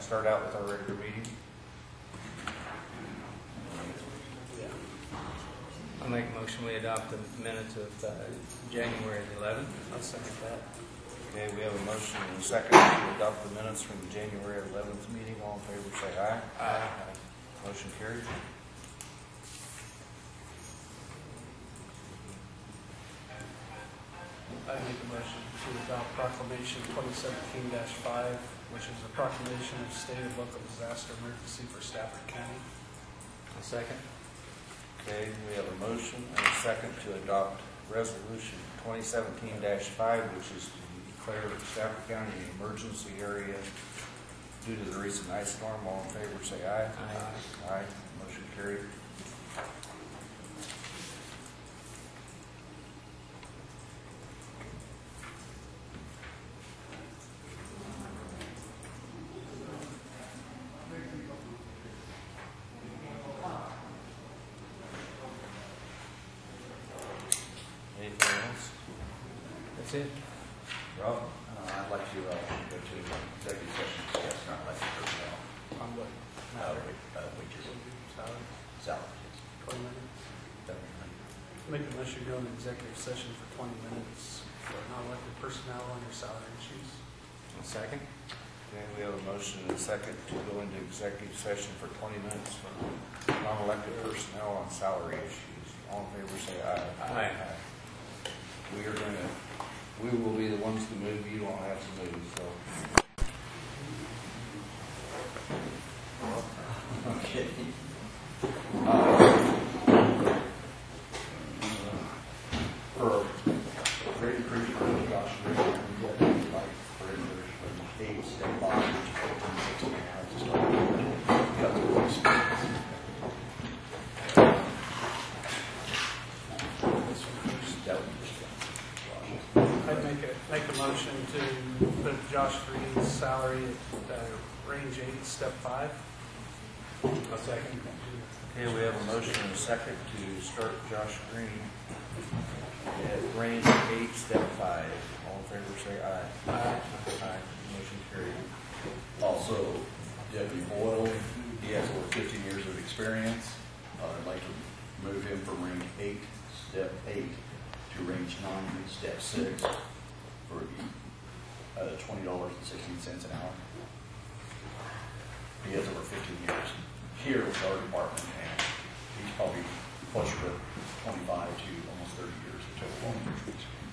start out with our regular meeting? I'll make a motion we adopt the minutes of January the 11th. I'll second that. Okay, we have a motion and a second to adopt the minutes from the January 11th meeting. All in favor, say aye. Aye. Motion carried. I make a motion to adopt proclamation 2017-5, which is a proclamation of state of local disaster emergency for Stafford County. I'll second. Okay, we have a motion and a second to adopt resolution 2017-5, which is to declare Stafford County an emergency area due to the recent ice storm. All in favor, say aye. Aye. Aye. Motion carried. Anything else? That's it. Rob, I'd like to go to executive session to discuss non-elected personnel, On what? wages, Salary, salaries. 20 minutes. Definitely. Make a motion to go into executive session for 20 minutes for non-elected personnel under salary issues. I'll second. Okay, we have a motion and a second to go into executive session for 20 minutes for non-elected personnel on salary issues. All in favor, say aye. Aye. We will be the ones to move. You don't have to move, so. Okay. For Brady Creek, Josh, Rick, like, for instance, from 8, step 5, 14, 16, I just cut the voice. This one first. That would be I'd make a motion to put Josh Green's salary at range 8, step 5. I'll second. Okay, we have a motion and a second to start Josh Green at range 8, step 5. All in favor, say aye. Aye. Aye. Motion carried. Also, Deputy Boyle, he has over 15 years of experience. I'd like to move him from range 8, step 8 to range 9, step 6 for $20.16 an hour. He has over 15 years here with our department, and he's probably closer to 25 to almost 30 years of total experience.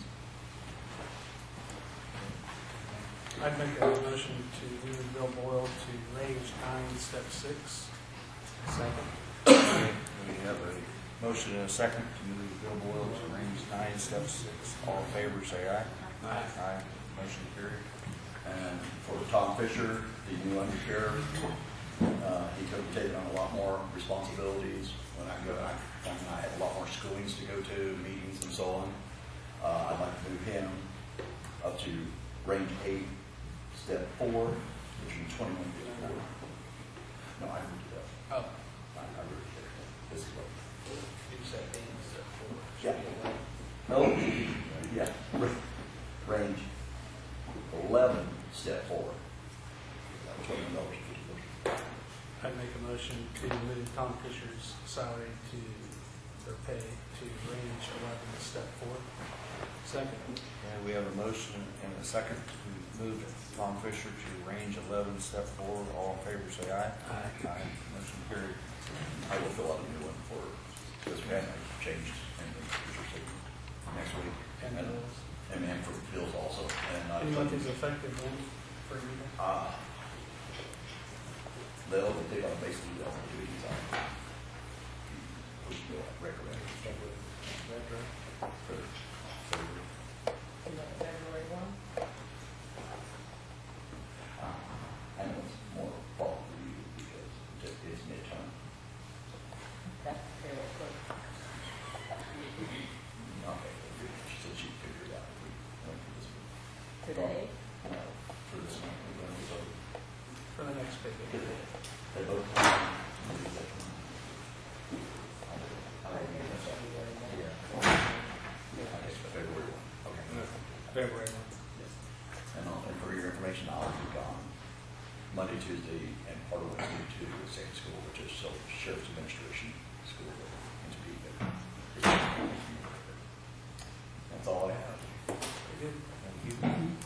I'd make a motion to move Bill Boyle to range 9, step 6. Second. Okay, we have a motion and a second to move Bill Boyle to range 9, step 6. All in favor, say aye. Aye. Aye. Motion carried. And for Tom Fisher, the new undersheriff, he could have taken on a lot more responsibilities. When I had a lot more schoolings to go to, meetings and so on. I'd like to move him up to range 8, step 4, which is 2154. No, I moved it up. Oh, I moved it. This is what. you said 8, step 4. Yeah. No. Yeah. Range 11, step 4. $21.50. I'd make a motion to move Tom Fisher's salary to, or pay to range 11, step 4. Second. Okay, we have a motion and a second to move Tom Fisher to range 11, step 4. All in favor, say aye. Aye. Aye. Motion carried. I will fill out a new one for this one. I changed next week. And bills. And for bills also. And Any month is effective then for you? they'll take on basically all the duties on push bill recommend for February 1? I know it's more fault for you because it's midterm. That's fairly quick. Okay, she said she'd figure it out if we went for this one. Today? For this one, we're going to vote. For the next pay. They both. February 1. Okay. February 1. And for your information, I'll be gone Monday, Tuesday, and part of Wednesday to the same school, which is Sheriff's Administration School in Topeka. That's all I have. Very good. Thank you.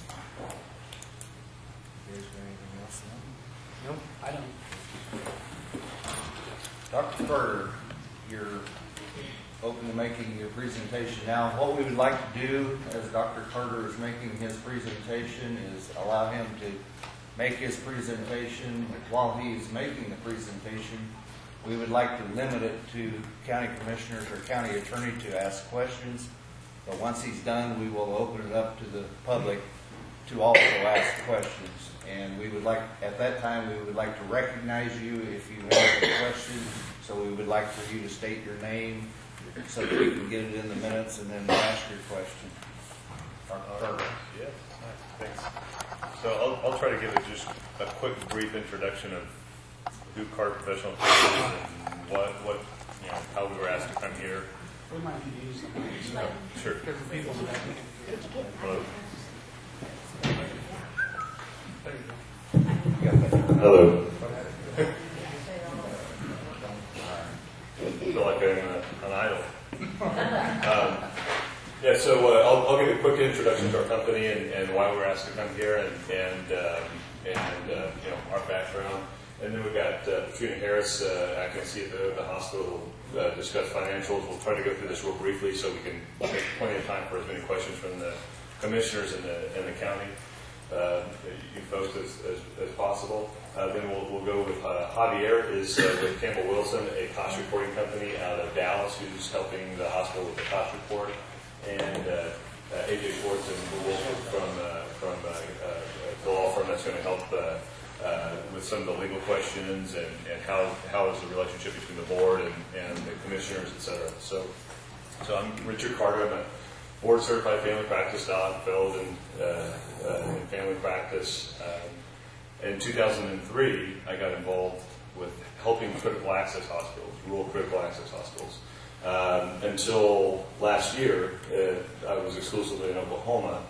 Is there anything else? Nope, I don't. Dr. Carter, you're open to making your presentation. Now, what we would like to do as Dr. Carter is making his presentation is allow him to make his presentation. While he's making the presentation, we would like to limit it to county commissioners or county attorney to ask questions. But once he's done, we will open it up to the public to also ask questions. And we would like, at that time, we would like to recognize you if you have a question. So we would like for you to state your name so that we can get it in the minutes and then ask your question. Dr. Carter. Yeah, thanks. So I'll try to give it just a quick, brief introduction of who Carter Professional Field is and what how we were asked to come here. We might need to use them. Sure. Different people that Hello. There you go. Hello. I feel like I'm an idol. Yeah, so I'll give a quick introduction to our company and why we were asked to come here and our background. And then we've got Katrina Harris, acting CFO of the hospital, discuss financials. We'll try to go through this real briefly so we can make plenty of time for as many questions from the commissioners and the county, you folks as possible. Then we'll go with Javier is with Campbell Wilson, a cost reporting company out of Dallas, who's helping the hospital with the cost report, and AJ Schwartz and Wilson from the law firm that's going to help with some of the legal questions and how is the relationship between the board and the commissioners, et cetera. So I'm Richard Carter. I'm a board certified family practice doc, fellowed in family practice. In 2003, I got involved with helping critical access hospitals, rural critical access hospitals. Until last year, I was exclusively in Oklahoma,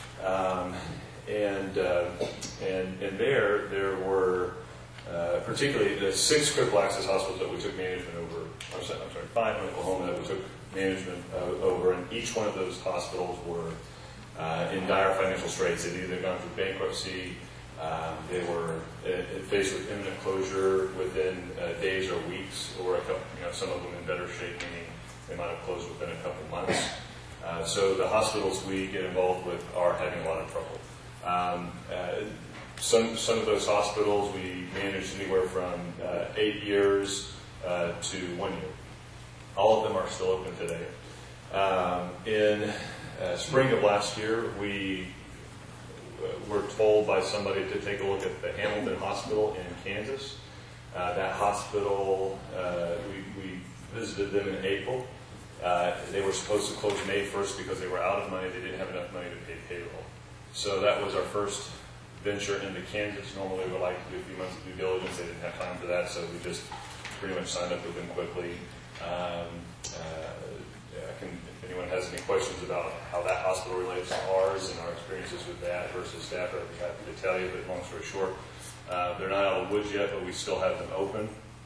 and there were particularly the 6 critical access hospitals that we took management over. I'm sorry, 5 in Oklahoma that we took management over, and each one of those hospitals were in dire financial straits. They'd either gone through bankruptcy. They were faced with imminent closure within days or weeks, or some of them in better shape, meaning they might have closed within a couple months. So the hospitals we get involved with are having a lot of trouble. Some of those hospitals we managed anywhere from 8 years to 1 year. All of them are still open today. In spring of last year, we were told by somebody to take a look at the Hamilton Hospital in Kansas. That hospital, we visited them in April. They were supposed to close May 1st because they were out of money. They didn't have enough money to pay payroll. So that was our first venture into Kansas. Normally we would like to do a few months of due diligence. They didn't have time for that, so we just pretty much signed up with them quickly. If anyone has any questions about how that hospital relates to ours and our experiences with that versus Stafford, I'd be happy to tell you, but long story short, they're not out of the woods yet, but we still have them open,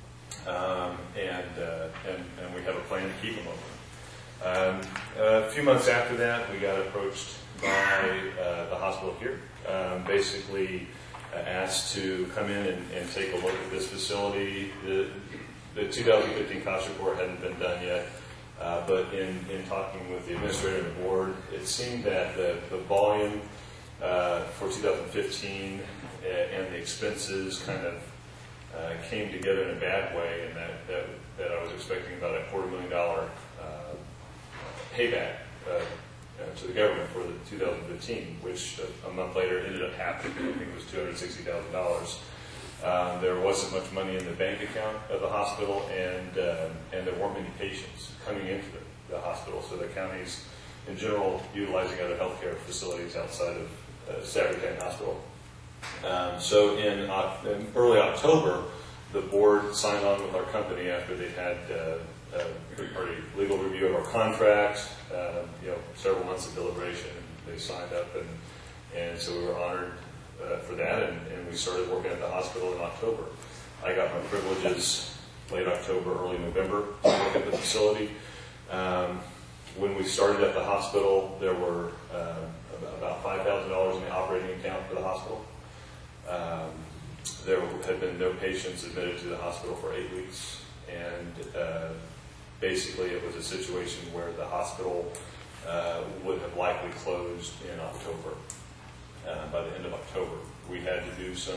and we have a plan to keep them open. A few months after that, we got approached by the hospital here, basically asked to come in and take a look at this facility. The 2015 cost report hadn't been done yet. But in talking with the administrator and the board, it seemed that the volume for 2015 and the expenses kind of came together in a bad way, and that I was expecting about a $250,000 payback to the government for the 2015, which a month later ended up happening. I think it was $260,000. There wasn't much money in the bank account of the hospital, and there weren't many patients coming into the hospital. So the county's, in general, utilizing other healthcare facilities outside of Stafford County Hospital. So in early October, the board signed on with our company after they had a third-party legal review of our contract, several months of deliberation. They signed up, and so we were honored for that, and we started working at the hospital in October. I got my privileges late October, early November to work at the facility. When we started at the hospital, there were about $5,000 in the operating account for the hospital. There had been no patients admitted to the hospital for 8 weeks, and basically it was a situation where the hospital would have likely closed in October. By the end of October, we had to do some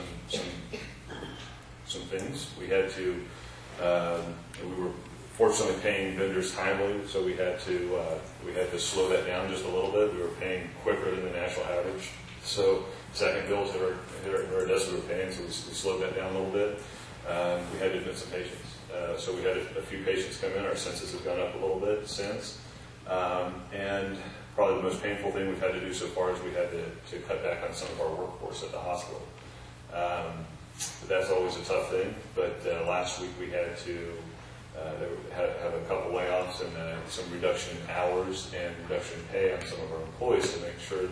things. We had to. We were fortunately paying vendors timely, so we had to slow that down just a little bit. We were paying quicker than the national average, so second bills hit our desk we were paying, so we slowed that down a little bit. We had to admit some patients, so we had a few patients come in. Our census has gone up a little bit since, and probably the most painful thing we've had to do so far is we had to cut back on some of our workforce at the hospital. But that's always a tough thing. But last week we had to have a couple layoffs and some reduction in hours and reduction in pay on some of our employees to make sure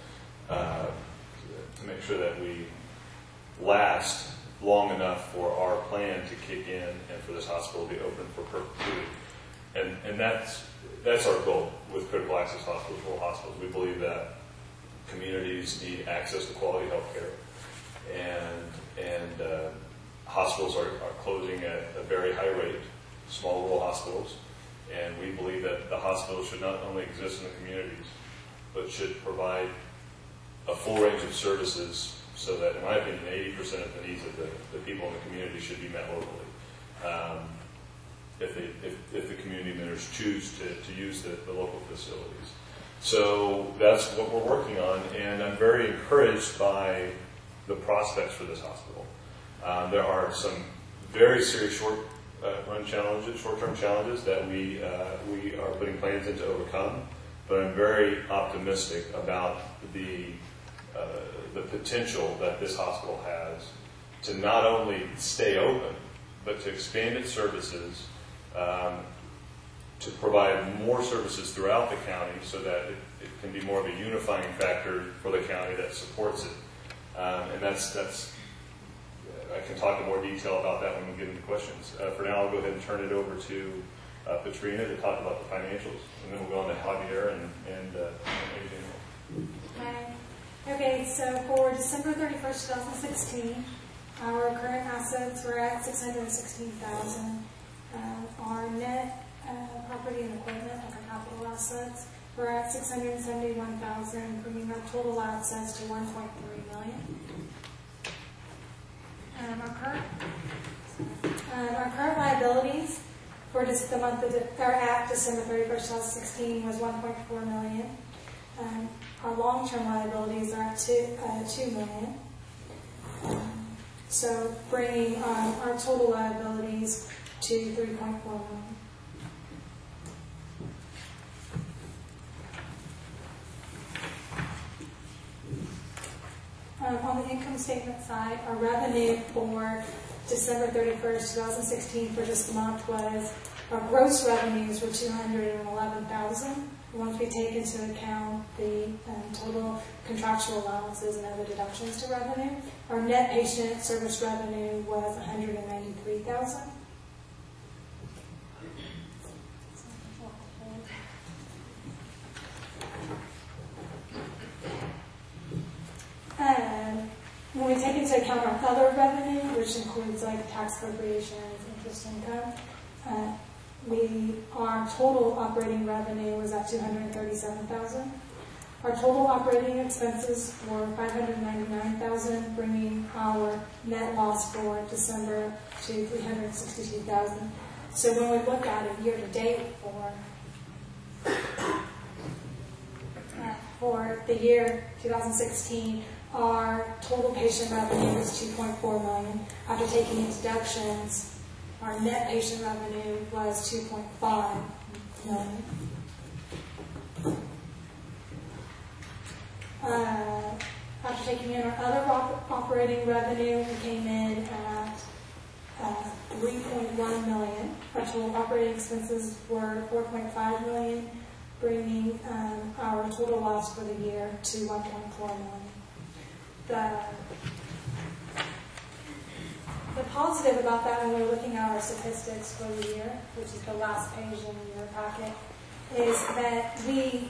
that we last long enough for our plan to kick in and for this hospital to be open for perpetuity. And that's our goal with critical access hospitals, rural hospitals. We believe that communities need access to quality health care, and hospitals are closing at a very high rate, small rural hospitals, and we believe that the hospitals should not only exist in the communities, but should provide a full range of services so that, in my opinion, 80% of the needs of the people in the community should be met locally. If the community members choose to use the local facilities. So that's what we're working on, and I'm very encouraged by the prospects for this hospital. There are some very serious short-term challenges that we are putting plans in to overcome, but I'm very optimistic about the potential that this hospital has to not only stay open, but to expand its services, to provide more services throughout the county so that it can be more of a unifying factor for the county that supports it. And that's I can talk in more detail about that when we get into questions. For now, I'll go ahead and turn it over to Patrina to talk about the financials, and then we'll go on to Javier and anything else. Hi. Okay, so for December 31st, 2016, our current assets were at $616,000. Our net property and equipment, like our capital assets, were at $671,000, bringing our total assets to $1.3 million. Our current liabilities for just the month at December 31st, 2016 was $1.4 million. Our long-term liabilities are at $2 million. So bringing our total liabilities to $3.4 million. On the income statement side, our revenue for December 31st, 2016 for just the month was, our gross revenues were $211,000. Once we take into account the total contractual allowances and other deductions to revenue, our net patient service revenue was $193,000. When we take into account our other revenue, which includes like tax appropriations, interest income, our total operating revenue was at $237,000. Our total operating expenses were $599,000, bringing our net loss for December to $362,000. So when we look at it year to date for the year 2016, our total patient revenue was $2.4 million. After taking into deductions, our net patient revenue was $2.5 million. After taking in our other operating revenue, we came in at $3.1 million. Our total operating expenses were $4.5 million, bringing our total loss for the year to $1.4 million. the positive about that when we're looking at our statistics for the year, which is the last page in your packet, is that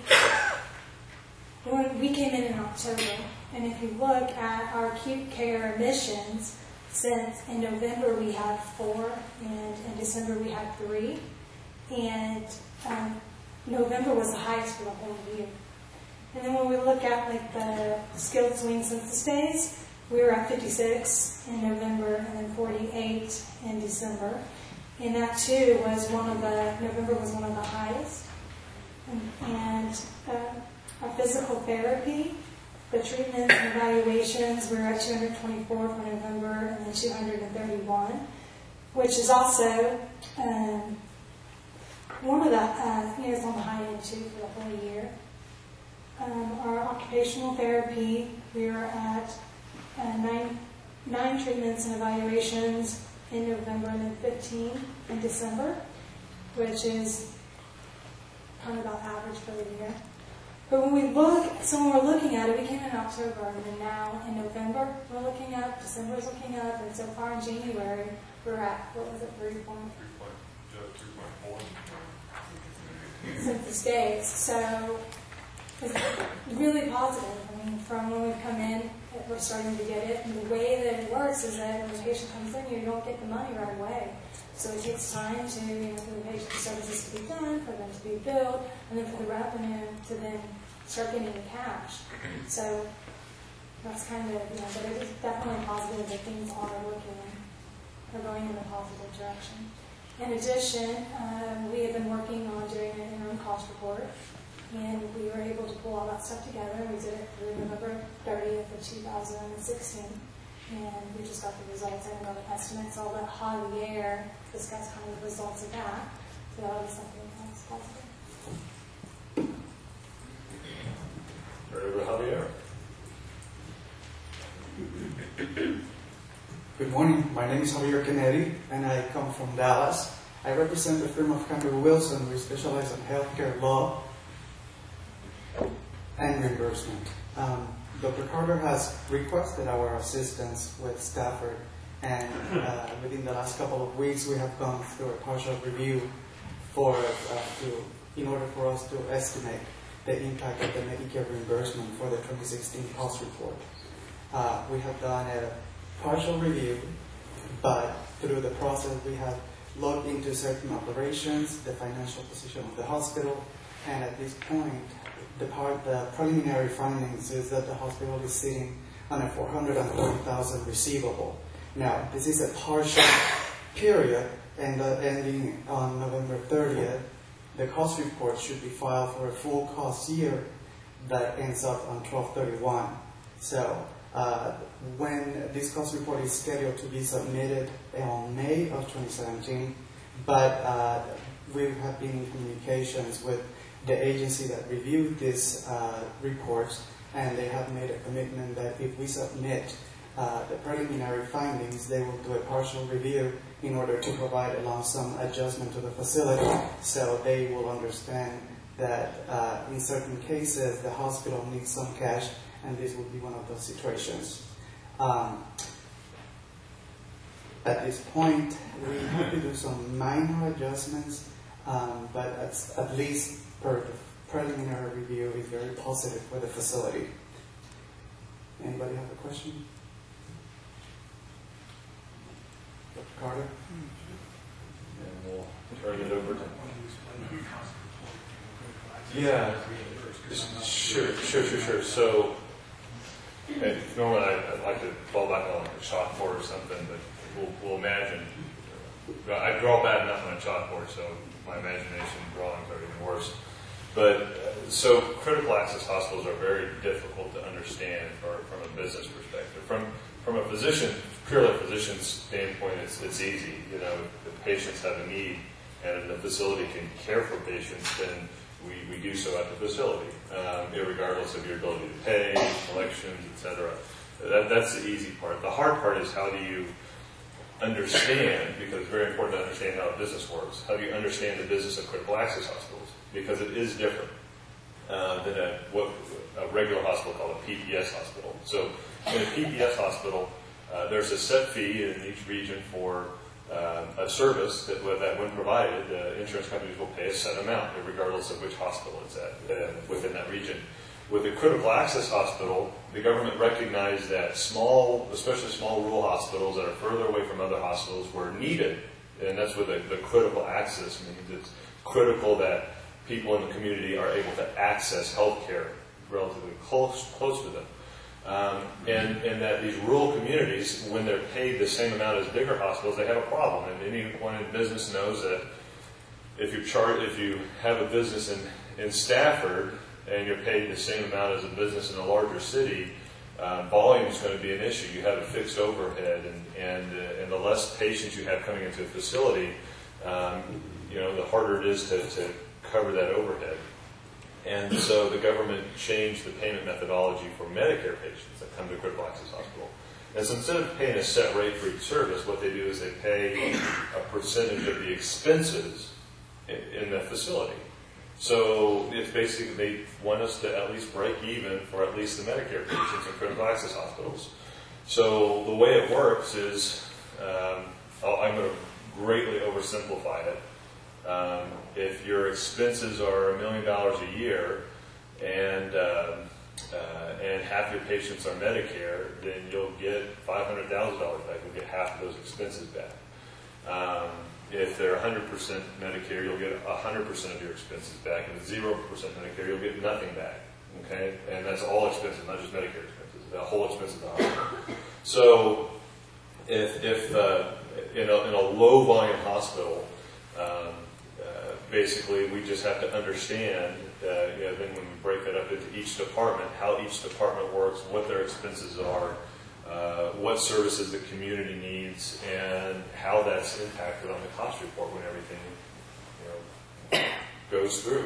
when we came in October, and if you look at our acute care admissions, since in November we had 4, and in December we had 3, and November was the highest for the whole year. And then when we look at like the skilled swing census days, we were at 56 in November and then 48 in December. And that too was November was one of the highest. And our physical therapy, the treatments and evaluations, we were at 224 for November and then 231, which is also one of the, it's on the high end too for the whole year. Our occupational therapy, we were at 9 treatments and evaluations in November and then 15 in December, which is kind of about average for the year. But when we look, so when we're looking at it, we came in October, and then now in November we're looking up, December's looking up, and so far in January we're at, what was it, 3.4 census days. So it's really positive. I mean, from when we've come in, we're starting to get it. And the way that it works is that when the patient comes in, you don't get the money right away. So it takes time to, for the patient services to be done, for them to be billed, and then for the revenue to then start getting the cash. So that's kind of, but it is definitely positive that things are going in a positive direction. In addition, we have been working on doing an interim cost report, and we were able to pull all that stuff together. We did it through November 30th of 2016, and we just got the results and the estimates. I'll let Javier discuss kind of the results of that. So that was something that's positive. Turn it over to Javier. Good morning. My name is Javier Kennedy, and I come from Dallas. I represent the firm of Campbell Wilson. We specialize in healthcare law and reimbursement. Dr. Carter has requested our assistance with Stafford, and within the last couple of weeks we have gone through a partial review in order for us to estimate the impact of the Medicare reimbursement for the 2016 cost report. We have done a partial review, but through the process we have looked into certain operations, the financial position of the hospital, and at this point the preliminary findings is that the hospital is sitting on a $440,000 receivable. Now, this is a partial period, and ending on November 30th. The cost report should be filed for a full cost year that ends up on 12/31. So, when this cost report is scheduled to be submitted on May of 2017, but we have been in communications with the agency that reviewed these reports, and they have made a commitment that if we submit the preliminary findings, they will do a partial review in order to provide a lump sum adjustment to the facility, so they will understand that in certain cases the hospital needs some cash, and this will be one of those situations. At this point, we have to do some minor adjustments, but at least per the preliminary review is very positive for the facility. Anybody have a question? Dr. Carter? And we'll turn it over to... Yeah, sure. So, normally I'd like to fall back on a chalkboard or something, but we'll imagine. I draw bad enough on a chalkboard, so my imagination drawings are even worse. But so critical access hospitals are very difficult to understand from a business perspective. From a physician, purely physician's standpoint, it's easy. You know, if patients have a need and the facility can care for patients, then we do so at the facility, irregardless of your ability to pay, collections, etc. That's the easy part. The hard part is how do you understand, because it's very important to understand how a business works. How do you understand the business of critical access hospitals? Because it is different than a regular hospital called a PPS hospital. So in a PPS hospital, there's a set fee in each region for a service that when provided, the insurance companies will pay a set amount, regardless of which hospital it's at within that region. With a critical access hospital, the government recognized that especially small rural hospitals that are further away from other hospitals were needed, and that's what the critical access means. It's critical that people in the community are able to access health care relatively close to them. And that these rural communities, when they're paid the same amount as bigger hospitals, they have a problem. And anyone in business knows that if you have a business in Stafford and you're paid the same amount as a business in a larger city, volume is going to be an issue. You have a fixed overhead, and the less patients you have coming into a facility, the harder it is to cover that overhead. And so the government changed the payment methodology for Medicare patients that come to a critical access hospital. And so instead of paying a set rate for each service, what they do is they pay a percentage of the expenses in the facility. So it's basically they want us to at least break even for at least the Medicare patients in critical access hospitals. So the way it works is, I'm going to greatly oversimplify it. If your expenses are $1 million a year and half your patients are Medicare, then you'll get $500,000 back. You'll get half of those expenses back. If they're 100% Medicare, you'll get 100% of your expenses back. And if 0% Medicare, you'll get nothing back. Okay, and that's all expenses, not just Medicare expenses. The whole expense of the hospital. So, if in a low volume hospital, basically we just have to understand, then when we break that up into each department, how each department works, what their expenses are, what services the community needs, and how that's impacted on the cost report when everything goes through.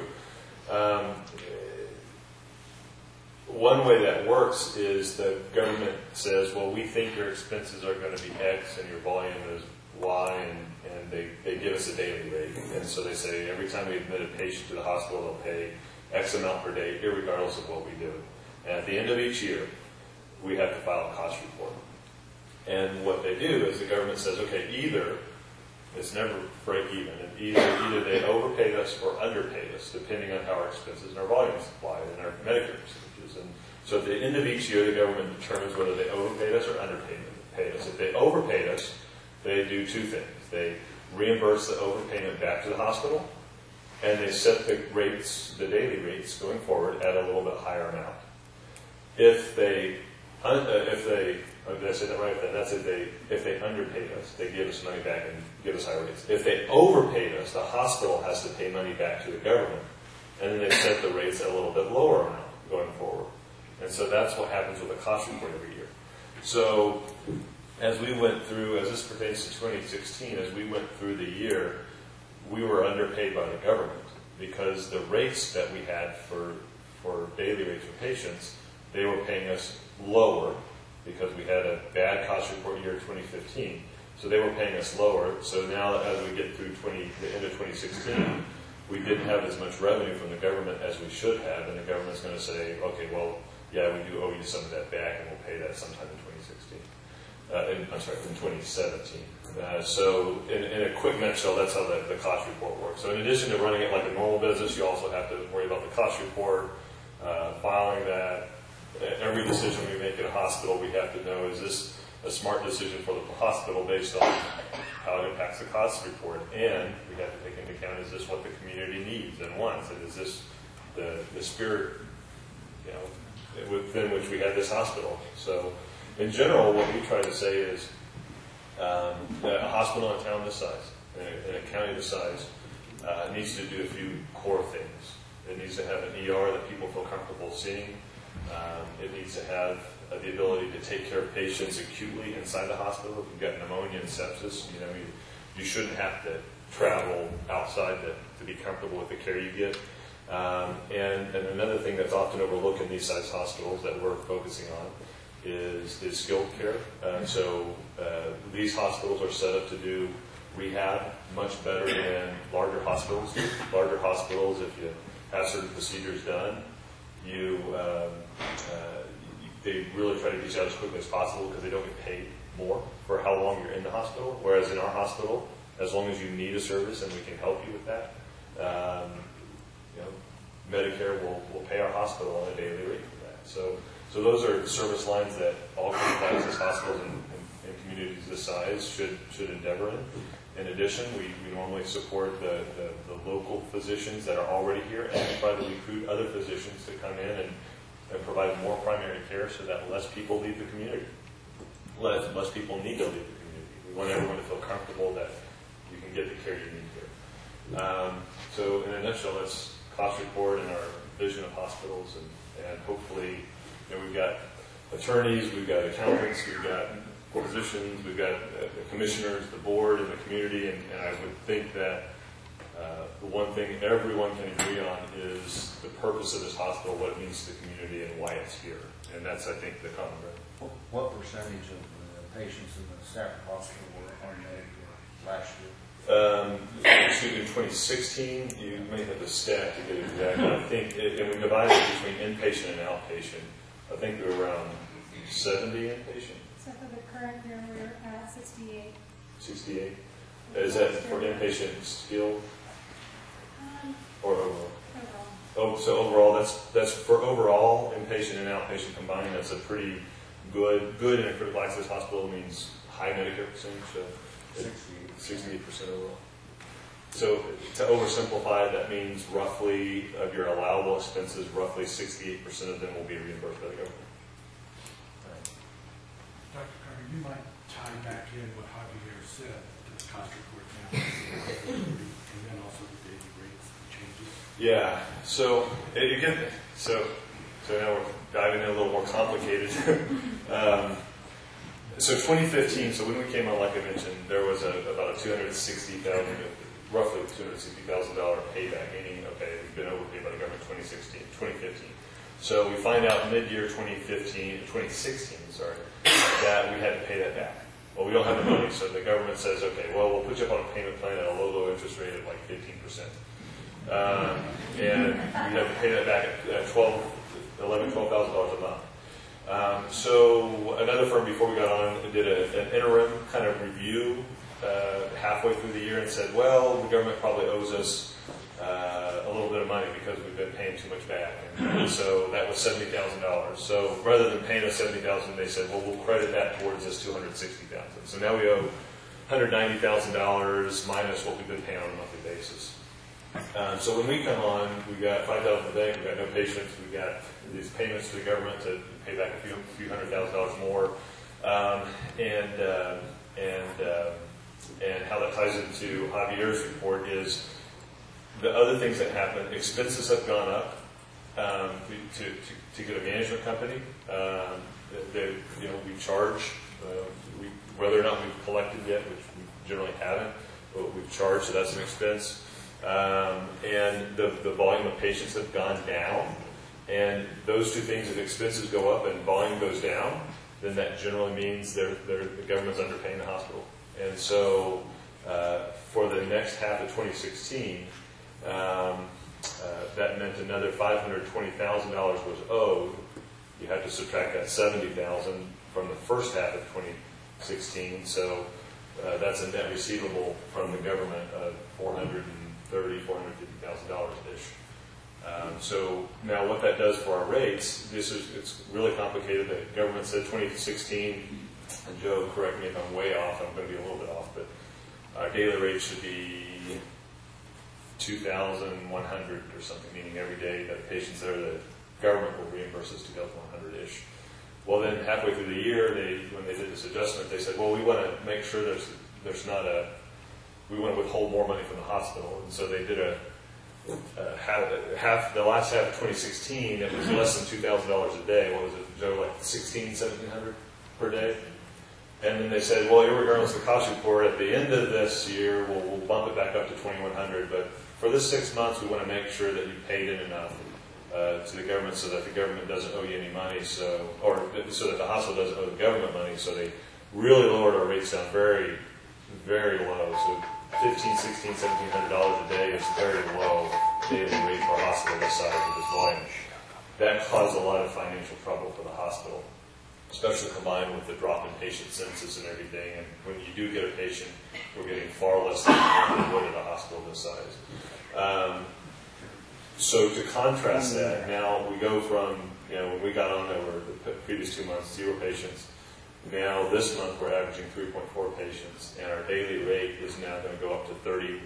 One way that works is the government says, well, we think your expenses are going to be X and your volume is Y, and they give us a daily rate. And so they say every time we admit a patient to the hospital, they'll pay X amount per day, irregardless of what we do. And at the end of each year, we have to file a cost report. And what they do is the government says, okay, either it's never break even, and either they overpaid us or underpaid us, depending on how our expenses and our volumes apply and our Medicare percentages. And so at the end of each year, the government determines whether they overpaid us or underpaid us. If they overpaid us, they do two things. They reimburse the overpayment back to the hospital, and they set the rates, the daily rates going forward at a little bit higher amount. If they did I say that right? That's if they underpaid us, they give us money back and give us higher rates. If they overpaid us, the hospital has to pay money back to the government, and then they set the rates at a little bit lower amount going forward. And so that's what happens with a cost report every year. So as we went through, as this pertains to 2016, as we went through the year, we were underpaid by the government because the rates that we had for daily rates for patients, they were paying us lower because we had a bad cost report year 2015. So they were paying us lower. So now as we get through the end of 2016, we didn't have as much revenue from the government as we should have, and the government's going to say, okay, well, yeah, we do owe you some of that back, and we'll pay that sometime in 2017. So in a quick nutshell, that's how the cost report works. So in addition to running it like a normal business, you also have to worry about the cost report, filing that. Every decision we make at a hospital, we have to know, is this a smart decision for the hospital based on how it impacts the cost report? And we have to take into account, is this what the community needs and wants? And is this the spirit, within which we have this hospital? So in general, what we try to say is that a hospital in a town this size, in a county this size, needs to do a few core things. It needs to have an ER that people feel comfortable seeing. It needs to have the ability to take care of patients acutely inside the hospital. If you've got pneumonia and sepsis, you shouldn't have to travel outside to be comfortable with the care you get. And another thing that's often overlooked in these size hospitals that we're focusing on is skilled care. So these hospitals are set up to do rehab much better than larger hospitals. Larger hospitals, if you have certain procedures done, you they really try to get you out as quickly as possible because they don't get paid more for how long you're in the hospital. Whereas in our hospital, as long as you need a service and we can help you with that, Medicare will pay our hospital on a daily rate for that. So those are service lines that all critical access hospitals and communities this size should endeavor in. In addition, we normally support the local physicians that are already here, and we try to recruit other physicians to come in and provide more primary care so that less people leave the community. Less people need to leave the community. We want everyone to feel comfortable that you can get the care you need here. So in a nutshell, that's cost report and our vision of hospitals, and hopefully we've got attorneys, we've got accountants, we've got physicians, we've got the commissioners, the board, and the community, and I would think that the one thing everyone can agree on is the purpose of this hospital, what it means to the community, and why it's here. And that's, I think, the common ground. What percentage of the patients in the Stafford Hospital were on Medicare last year? In 2016, you may have the stat to get it exact. I think, and we divided it between inpatient and outpatient. I think we were around 70 inpatient. So for the current year, we're at 68. 68. Is that for inpatient skilled or overall? Overall. Oh, so overall, that's for overall inpatient and outpatient combined. That's a pretty good in a critical access hospital means high Medicare percentage. 68% overall. So to oversimplify, that means roughly of your allowable expenses, roughly 68% of them will be reimbursed by the government. Dr. Carter, you might tie back in what Javier said to the cost report now, and then also the daily rates changes. Yeah. So now we're diving in a little more complicated. So 2015. So when we came on, like I mentioned, there was about a roughly $260,000 payback, meaning we've been overpaid by the government 2015. So we find out mid-year 2016, that we had to pay that back. Well, we don't have the money, so the government says, okay, well, we'll put you up on a payment plan at a low interest rate of like 15%. And we have to pay that back at $12,000 a month. So another firm before we got on did an interim kind of review halfway through the year and said, well, the government probably owes us a little bit of money because we've been paying too much back. And so that was $70,000. So rather than paying us $70,000, they said, well, we'll credit that towards this $260,000. So now we owe $190,000 minus what we've been paying on a monthly basis. So when we come on, we got $5,000 in the bank, we got no patients, we got these payments to the government to pay back a few $100,000 more, and how that ties into Javier's report is the other things that happen. Expenses have gone up to get a management company. We charge whether or not we've collected yet, which we generally haven't, but we've charged, so that's an expense. And the volume of patients have gone down. And those two things, if expenses go up and volume goes down, then that generally means the government's underpaying the hospital. And so for the next half of 2016, that meant another $520,000 was owed. You have to subtract that $70,000 from the first half of 2016. So that's a net receivable from the government of $450,000-ish. So now what that does for our rates, it's really complicated. The government said 2016, and Joe, correct me if I'm way off, I'm going to be a little bit off, but our daily rate should be $2,100 or something, meaning every day that a patient's there, the government will reimburse us $2,100-ish. Well, then halfway through the year, when they did this adjustment, they said, well, we want to make sure we want to withhold more money from the hospital. And so they did the last half of 2016, it was less than $2,000 a day. What was it, Joe, like $1,700 per day? And then they said, well, irregardless of the cost report, at the end of this year, we'll bump it back up to $2,100. But for this 6 months, we want to make sure that you paid in enough to the government so that the government doesn't owe you any money, so that the hospital doesn't owe the government money. So they really lowered our rates down very, very low. So $1,500, $1,600, $1,700 a day is very low daily rate for a hospital this size with this volume. that caused a lot of financial trouble for the hospital, especially combined with the drop in patient census and everything. And when you do get a patient, we're getting far less than we would at a hospital this size. So to contrast that, now we go from, when we got on over the previous 2 months, 0 patients. Now this month we're averaging 3.4 patients, and our daily rate is now going to go up to $3,100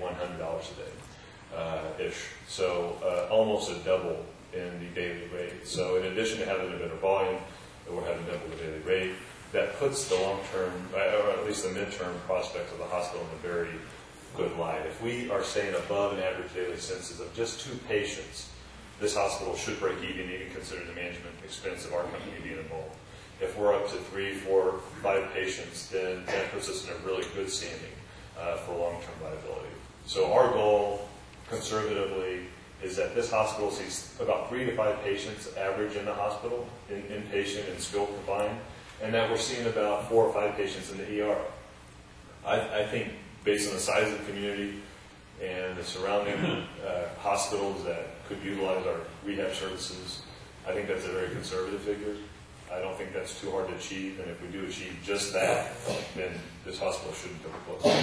a day, ish. So almost a double in the daily rate. So in addition to having a better volume, we're having double the daily rate. That puts the long-term, or at least the midterm prospects of the hospital in a very good light. If we are staying above an average daily census of just 2 patients, this hospital should break even considering the management expense of our company being involved. If we're up to 3, 4, 5 patients, then that puts us in a really good standing for long-term viability. So our goal, conservatively, is that this hospital sees about 3 to 5 patients average in the hospital, inpatient and skilled combined, and that we're seeing about 4 or 5 patients in the ER. I think based on the size of the community and the surrounding hospitals that could utilize our rehab services, I think that's a very conservative figure. I don't think that's too hard to achieve, and if we do achieve just that, then this hospital shouldn't come close.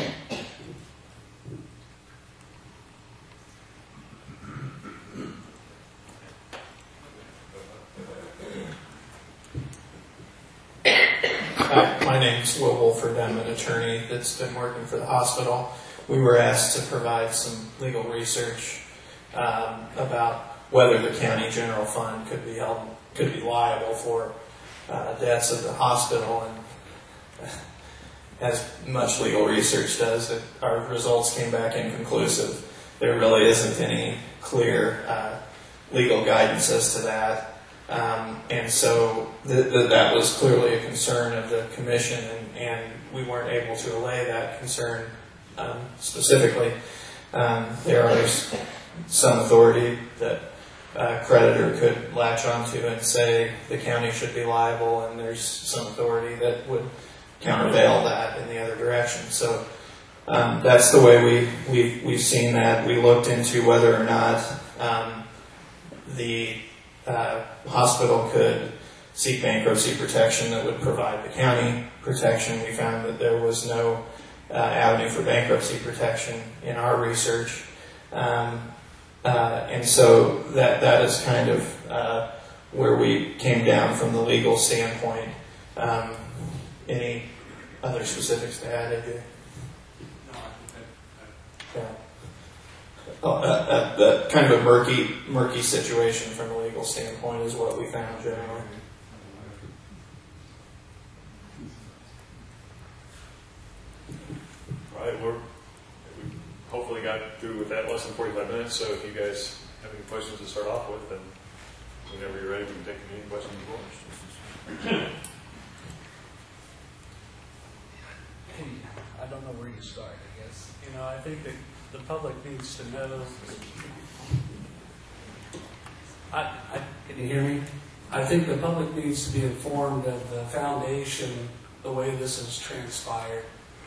Hi, my name's Will Wolford. I'm an attorney that's been working for the hospital. We were asked to provide some legal research about whether the county general fund could be liable for debts of the hospital, and as much legal research does, our results came back inconclusive. There really isn't any clear legal guidance as to that. And so that was clearly a concern of the commission, and we weren't able to allay that concern specifically. There is some authority that a creditor could latch onto and say the county should be liable, and there's some authority that would countervail that in the other direction. So that's the way we've seen that. We looked into whether or not the hospital could seek bankruptcy protection that would provide the county protection. We found that there was no avenue for bankruptcy protection in our research. And so that is kind of where we came down from the legal standpoint. Any other specifics to add, Eddie? No, I think Yeah. That kind of a murky situation from a legal standpoint is what we found generally. All right, we hopefully got through with that less than 45 minutes, so if you guys have any questions to start off with, then whenever you're ready, we can take any questions you want. I don't know where you start, I guess. I think that the public needs to know. Can you hear me? I think the public needs to be informed of the foundation, the way this has transpired.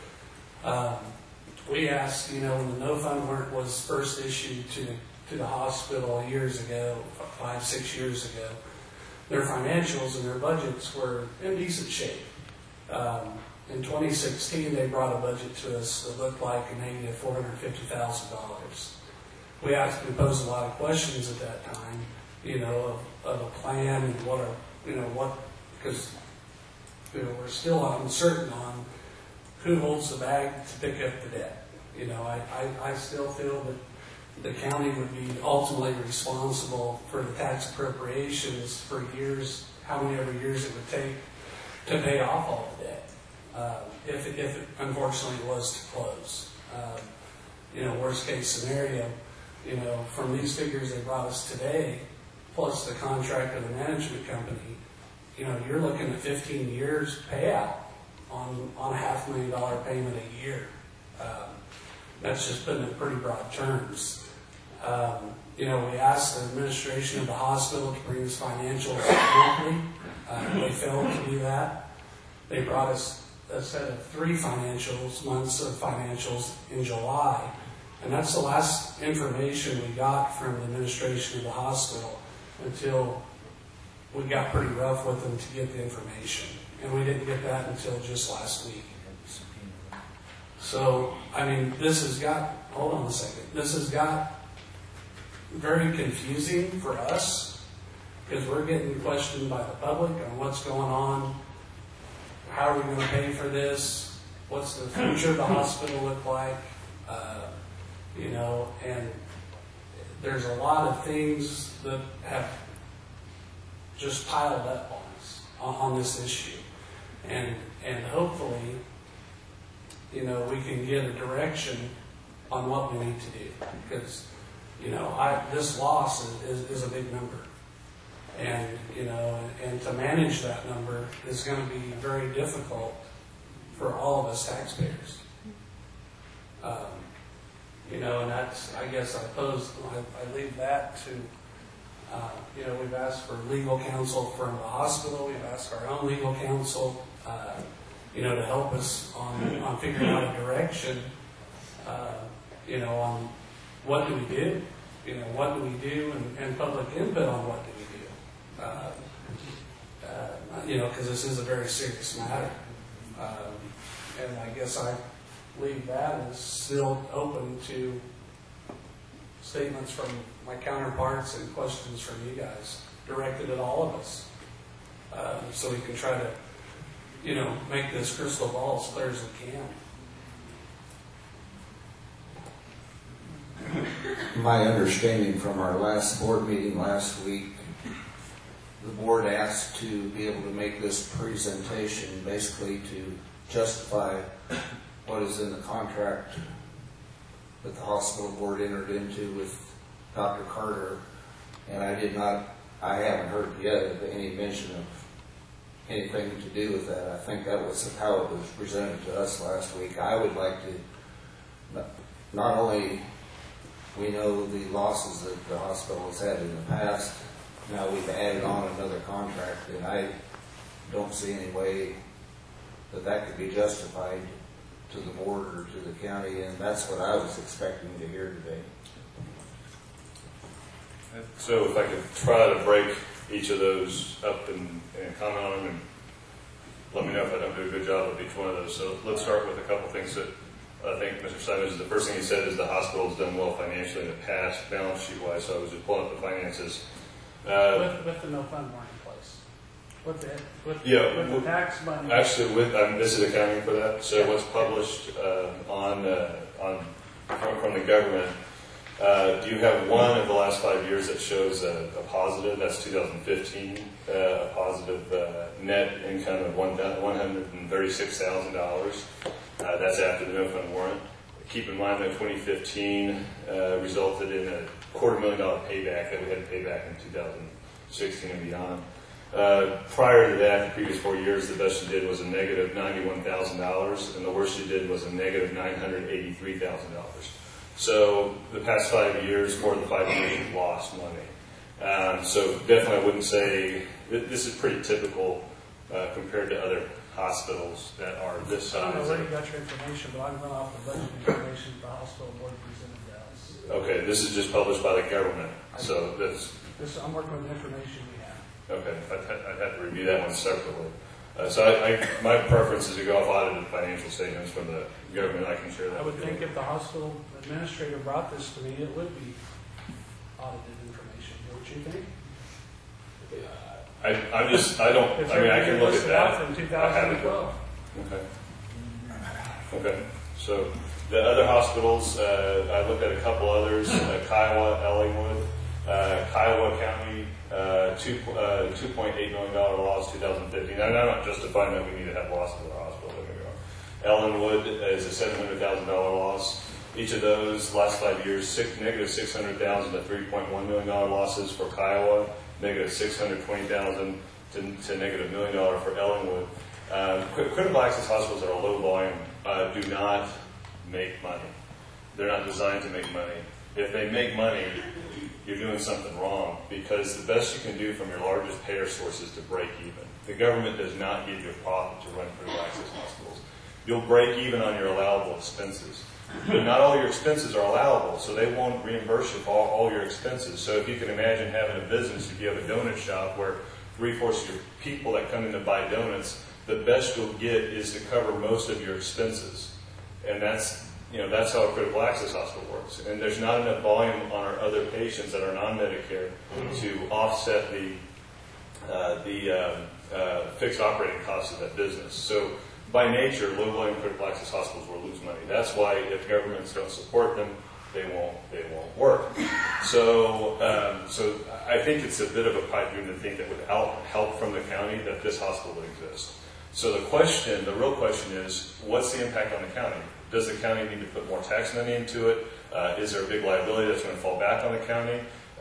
We asked, when the No Fund was first issued to the hospital years ago, 5, 6 years ago, their financials and their budgets were in decent shape. In 2016, they brought a budget to us that looked like a negative $450,000. We posed a lot of questions at that time, of a plan and because we're still uncertain on who holds the bag to pick up the debt. I still feel that the county would be ultimately responsible for the tax appropriations for years, how many ever years it would take to pay off all the debt. If it unfortunately was to close. Worst case scenario, from these figures they brought us today, plus the contract of the management company, you're looking at 15 years payout on $500,000 payment a year. That's just putting it in pretty broad terms. We asked the administration of the hospital to bring us financials monthly. They failed to do that. They brought us a set of 3 months of financials in July, and that's the last information we got from the administration of the hospital until we got pretty rough with them to get the information. And we didn't get that until just last week. So, I mean, this has got, hold on a second, this has got very confusing for us because we're getting questioned by the public on what's going on, how are we going to pay for this, what's the future of the hospital look like, you know, and there's a lot of things that have just piled up on us on this issue. And hopefully, you know, we can get a direction on what we need to do. Because, you know, this loss is a big number. And, you know, and to manage that number is going to be very difficult for all of us taxpayers. You know, and that's, I guess I leave that to, you know, we've asked for legal counsel from the hospital, we've asked our own legal counsel, you know, to help us on figuring out a direction, you know, on what do we do, you know, what do we do, and public input on what do we do. You know, because this is a very serious matter. And I guess I leave that as still open to statements from my counterparts and questions from you guys directed at all of us. So we can try to, you know, make this crystal ball as clear as we can. My understanding from our last board meeting last week, the board asked to be able to make this presentation basically to justify what is in the contract that the hospital board entered into with Dr. Carter. And I haven't heard yet of any mention of anything to do with that. I think that was how it was presented to us last week. I would like to, not only we know the losses that the hospital has had in the past, now we've added on another contract, and I don't see any way that could be justified to the board or to the county, and that's what I was expecting to hear today. So if I could try to break each of those up and comment on them, and let me know if I don't do a good job of each one of those. So let's start with a couple things that I think Mr. Simons, the first thing he said is the hospital's done well financially in the past, balance sheet-wise, so I was just pulling up the finances. With the no fund warrant in place. With the tax money. Actually, this is accounting for that. So what's published from the government, do you have one of the last 5 years that shows a positive? That's 2015, a positive net income of $136,000. That's after the no fund warrant. Keep in mind that 2015 resulted in a $250,000 payback that we had to pay back in 2016 and beyond. Prior to that, the previous 4 years, the best you did was a negative $91,000, and the worst you did was a negative $983,000. So the past 5 years, more than 5 years, you've lost money. So definitely I wouldn't say, this is pretty typical compared to other hospitals that are this size. I don't know where you got your information, but I'm going off the budget information the hospital board presented to us. Okay, this is just published by the government, so that's... I'm working with the information we have. Okay, I'd have to review that one separately. So my preference is to go off audited financial statements from the government. I can share that. I would think if the hospital administrator brought this to me, it would be audited information. Don't you think? I can look at that. From 2012. Okay. So the other hospitals, I looked at a couple others, Kiowa, Ellingwood, Kiowa County, $2.8 million loss 2015. I'm not justifying that we need to have losses at our hospital. Ellenwood is a $700,000 loss. Each of those last 5 years, negative $600,000 to $3.1 million losses for Kiowa, negative $620,000 to negative $1 million for Ellenwood. Critical access hospitals that are low volume do not make money. They're not designed to make money. If they make money, you're doing something wrong, because the best you can do from your largest payer source is to break even. The government does not give you a profit to run critical access hospitals. You'll break even on your allowable expenses. But not all your expenses are allowable, so they won't reimburse you for all your expenses. So if you can imagine having a business, if you have a donut shop where 3/4 of your people that come in to buy donuts, the best you'll get is to cover most of your expenses. And that's how a critical access hospital works. And there's not enough volume on our other patients that are non-Medicare to offset the fixed operating costs of that business. So by nature, low volume critical access hospitals will lose money. That's why if governments don't support them, they won't work. So I think it's a bit of a pipe dream to think that without help from the county that this hospital would exist. So the real question is, what's the impact on the county? Does the county need to put more tax money into it? Is there a big liability that's going to fall back on the county?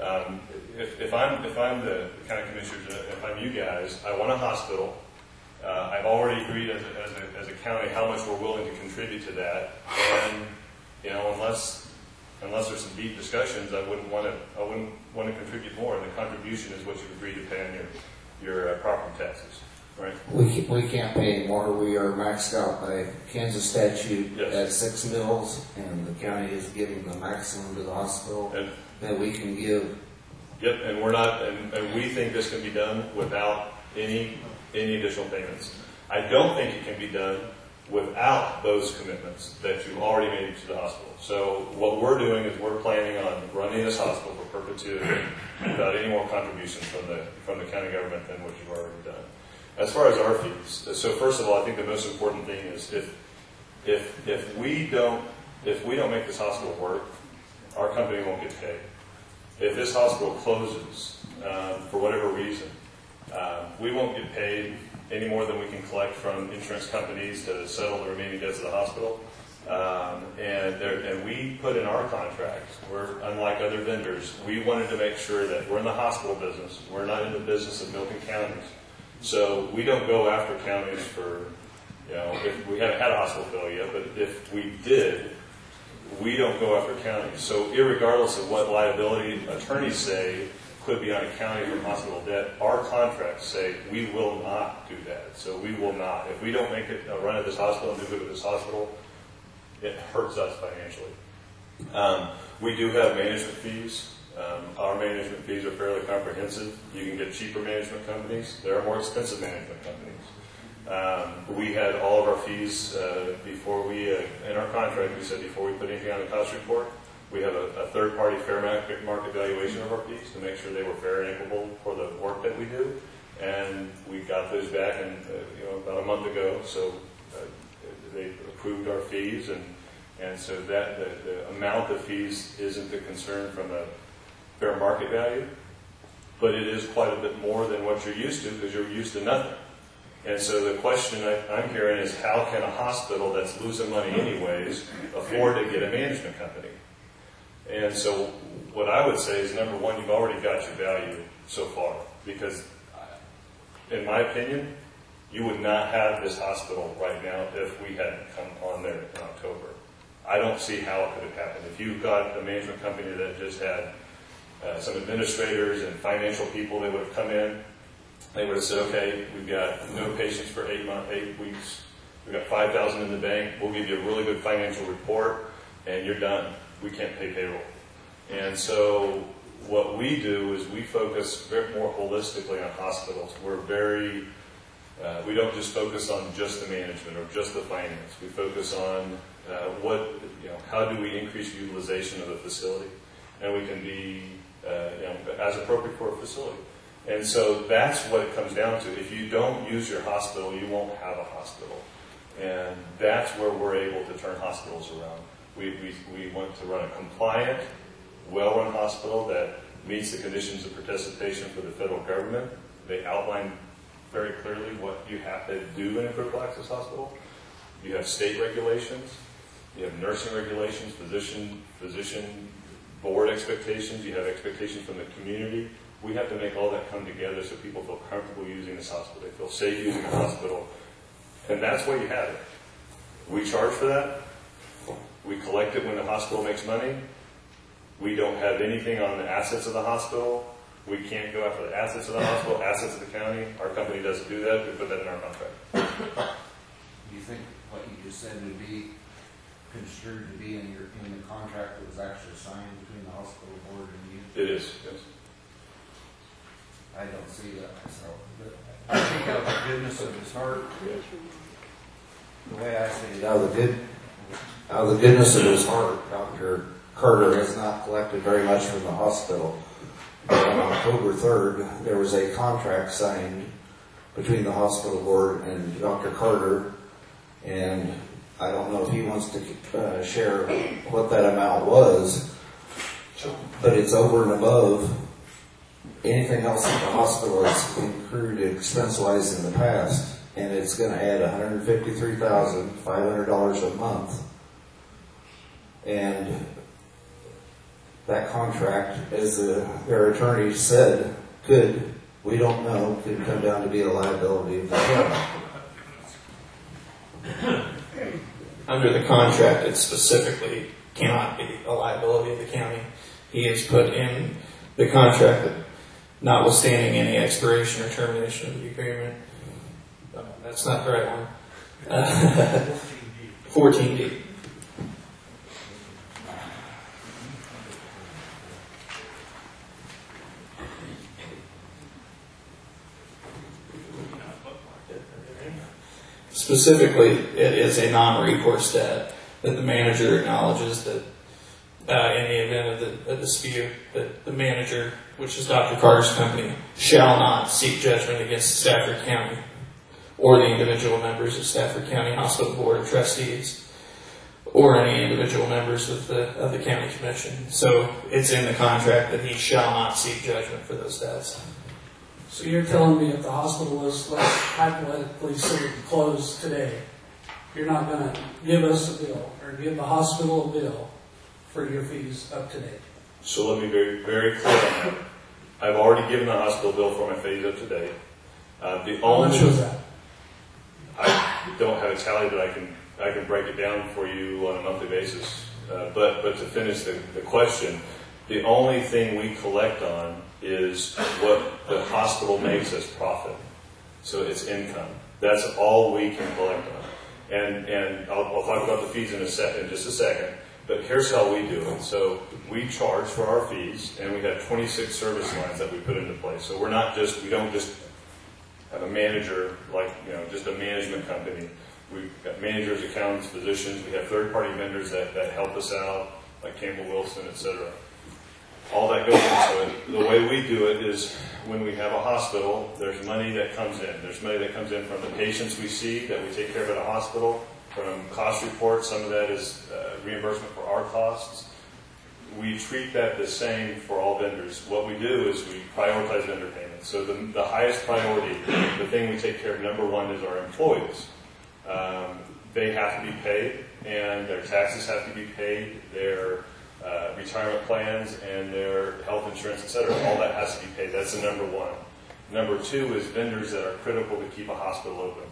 If I'm the county commissioners, if I'm you guys, I want a hospital. I've already agreed as a county how much we're willing to contribute to that, and unless there's some deep discussions, I wouldn't want to contribute more. And the contribution is what you agreed to pay on your property taxes, right? We can't pay any more. We are maxed out by Kansas statute Yes. at 6 mils, and the county is giving the maximum to the hospital that we can give. Yep, and we're not, and we think this can be done without any additional payments. I don't think it can be done without those commitments that you already made to the hospital. So what we're doing is we're planning on running this hospital for perpetuity without any more contributions from the county government than what you've already done. As far as our fees, so first of all, I think the most important thing is if we don't make this hospital work, our company won't get paid. If this hospital closes for whatever reason, we won't get paid any more than we can collect from insurance companies to settle the remaining debts of the hospital. And we put in our contract, we're unlike other vendors, we wanted to make sure that we're in the hospital business. We're not in the business of milking counties. So we don't go after counties for, if we haven't had a hospital bill yet, but if we did, we don't go after counties. So irregardless of what liability attorneys say could be on a county from hospital debt, our contracts say we will not do that. So we will not. If we don't make it a run at this hospital and do good with this hospital, it hurts us financially. We do have management fees. Our management fees are fairly comprehensive. You can get cheaper management companies. There are more expensive management companies. We had all of our fees before we, in our contract, we said before we put anything on the cost report, we have a third-party fair market valuation of our fees to make sure they were fair and equitable for the work that we do. And we got those back about a month ago. So they approved our fees, and so that the amount of fees isn't the concern from a fair market value, but it is quite a bit more than what you're used to because you're used to nothing. And so the question I'm hearing is, how can a hospital that's losing money anyways afford to get a management company? And so what I would say is, number one, you've already got your value so far, because in my opinion, you would not have this hospital right now if we hadn't come on there in October. I don't see how it could have happened. If you've got a management company that just had some administrators and financial people, they would have come in, they would have said, okay, we've got no patients for 8 weeks, we've got $5,000 in the bank, we'll give you a really good financial report, and you're done. We can't pay payroll. And so what we do is we focus more holistically on hospitals. We're we don't just focus on just the management or just the finance. We focus on how do we increase utilization of the facility, and we can be as appropriate for a facility. And so that's what it comes down to. If you don't use your hospital, you won't have a hospital. And that's where we're able to turn hospitals around. We want to run a compliant, well-run hospital that meets the conditions of participation for the federal government. They outline very clearly what you have to do in a critical access hospital. You have state regulations, you have nursing regulations, physician board expectations, you have expectations from the community. We have to make all that come together so people feel comfortable using this hospital. They feel safe using the hospital. And that's why you have it. We charge for that. We collect it when the hospital makes money. We don't have anything on the assets of the hospital. We can't go after the assets of the hospital, assets of the county. Our company doesn't do that. We put that in our contract. Do you think what you just said would be construed to be in the contract that was actually signed between the hospital board and you? It is, yes. I don't see that myself. But I think out of the goodness of his heart, the way I see it, out of the goodness of his heart, Dr. Carter has not collected very much from the hospital. But on October 3rd, there was a contract signed between the hospital board and Dr. Carter, and I don't know if he wants to share what that amount was, but it's over and above anything else that the hospital has incurred expense-wise in the past, and it's going to add $153,500 a month. And that contract, as their attorney said, we don't know, could come down to be a liability of the county. Under the contract, it specifically cannot be a liability of the county. He has put in the contract that notwithstanding any expiration or termination of the agreement, that's not the right one. 14D. Specifically, it is a non-recourse debt that the manager acknowledges that in the event of a dispute, that the manager, which is Dr. Carter's company, shall not seek judgment against Stafford County or the individual members of Stafford County Hospital Board of Trustees or any individual members of the county commission. So it's in the contract that he shall not seek judgment for those debts. So you're telling me if the hospital was, let's hypothetically say, closed today, you're not going to give us a bill or give the hospital a bill for your fees up to date? So let me be very clear on that. I've already given the hospital bill for my fees up to date. How much was that? I don't have a tally, but I can break it down for you on a monthly basis. But to finish the question, the only thing we collect on is what the hospital makes as profit. So it's income. That's all we can collect on. And I'll talk about the fees in just a second. But here's how we do it. So we charge for our fees, and we have 26 service lines that we put into place. So we don't just have a manager like, just a management company. We've got managers, accountants, physicians. We have third-party vendors that help us out, like Campbell Wilson, etc. All that goes into it. The way we do it is when we have a hospital, there's money that comes in. There's money that comes in from the patients we see that we take care of at a hospital, from cost reports. Some of that is reimbursement for our costs. We treat that the same for all vendors. What we do is we prioritize vendor payments. So the highest priority, the thing we take care of, number one, is our employees. They have to be paid, and their taxes have to be paid. Their retirement plans and their health insurance, etc. All that has to be paid. That's the number one. Number two is vendors that are critical to keep a hospital open.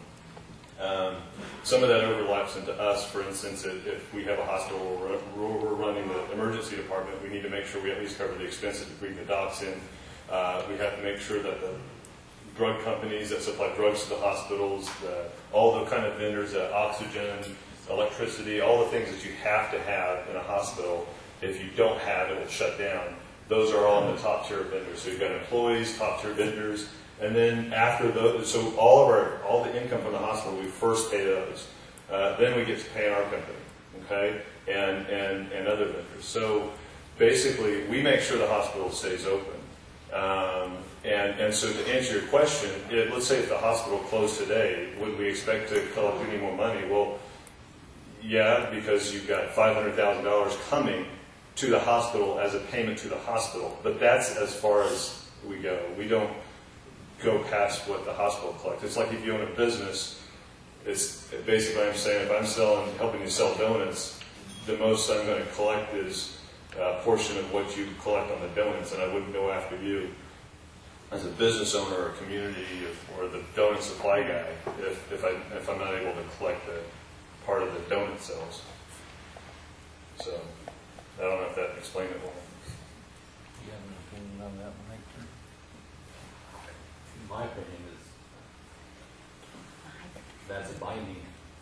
Some of that overlaps into us. For instance, if we have a hospital where we're running the emergency department, we need to make sure we at least cover the expenses to bring the docs in. We have to make sure that the drug companies that supply drugs to the hospitals, all the kind of vendors, oxygen, electricity, all the things that you have to have in a hospital. If you don't have it, it'll shut down. Those are all in the top tier vendors. So you've got employees, top tier vendors, and then after those, so all the income from the hospital, we first pay those. Then we get to pay our company, okay, and other vendors. So basically, we make sure the hospital stays open. And so to answer your question, let's say if the hospital closed today, would we expect to collect any more money? Well, yeah, because you've got $500,000 coming to the hospital as a payment to the hospital. But that's as far as we go. We don't go past what the hospital collects. It's like if you own a business, it's basically I'm saying if I'm helping you sell donuts, the most I'm going to collect is a portion of what you collect on the donuts, and I wouldn't go after you as a business owner or a community or the donut supply guy if I'm not able to collect the part of the donut sales. So I don't know if that explained it well. You have an opinion on that one, Hector? My opinion is that's a binding,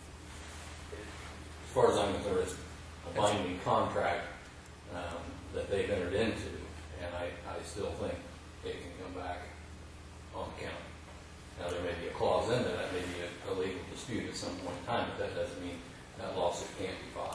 as far as I'm concerned, it's a binding contract that they've entered into, and I still think it can come back on the county. Now, there may be a clause in there that may be a legal dispute at some point in time, but that doesn't mean that lawsuit can't be filed.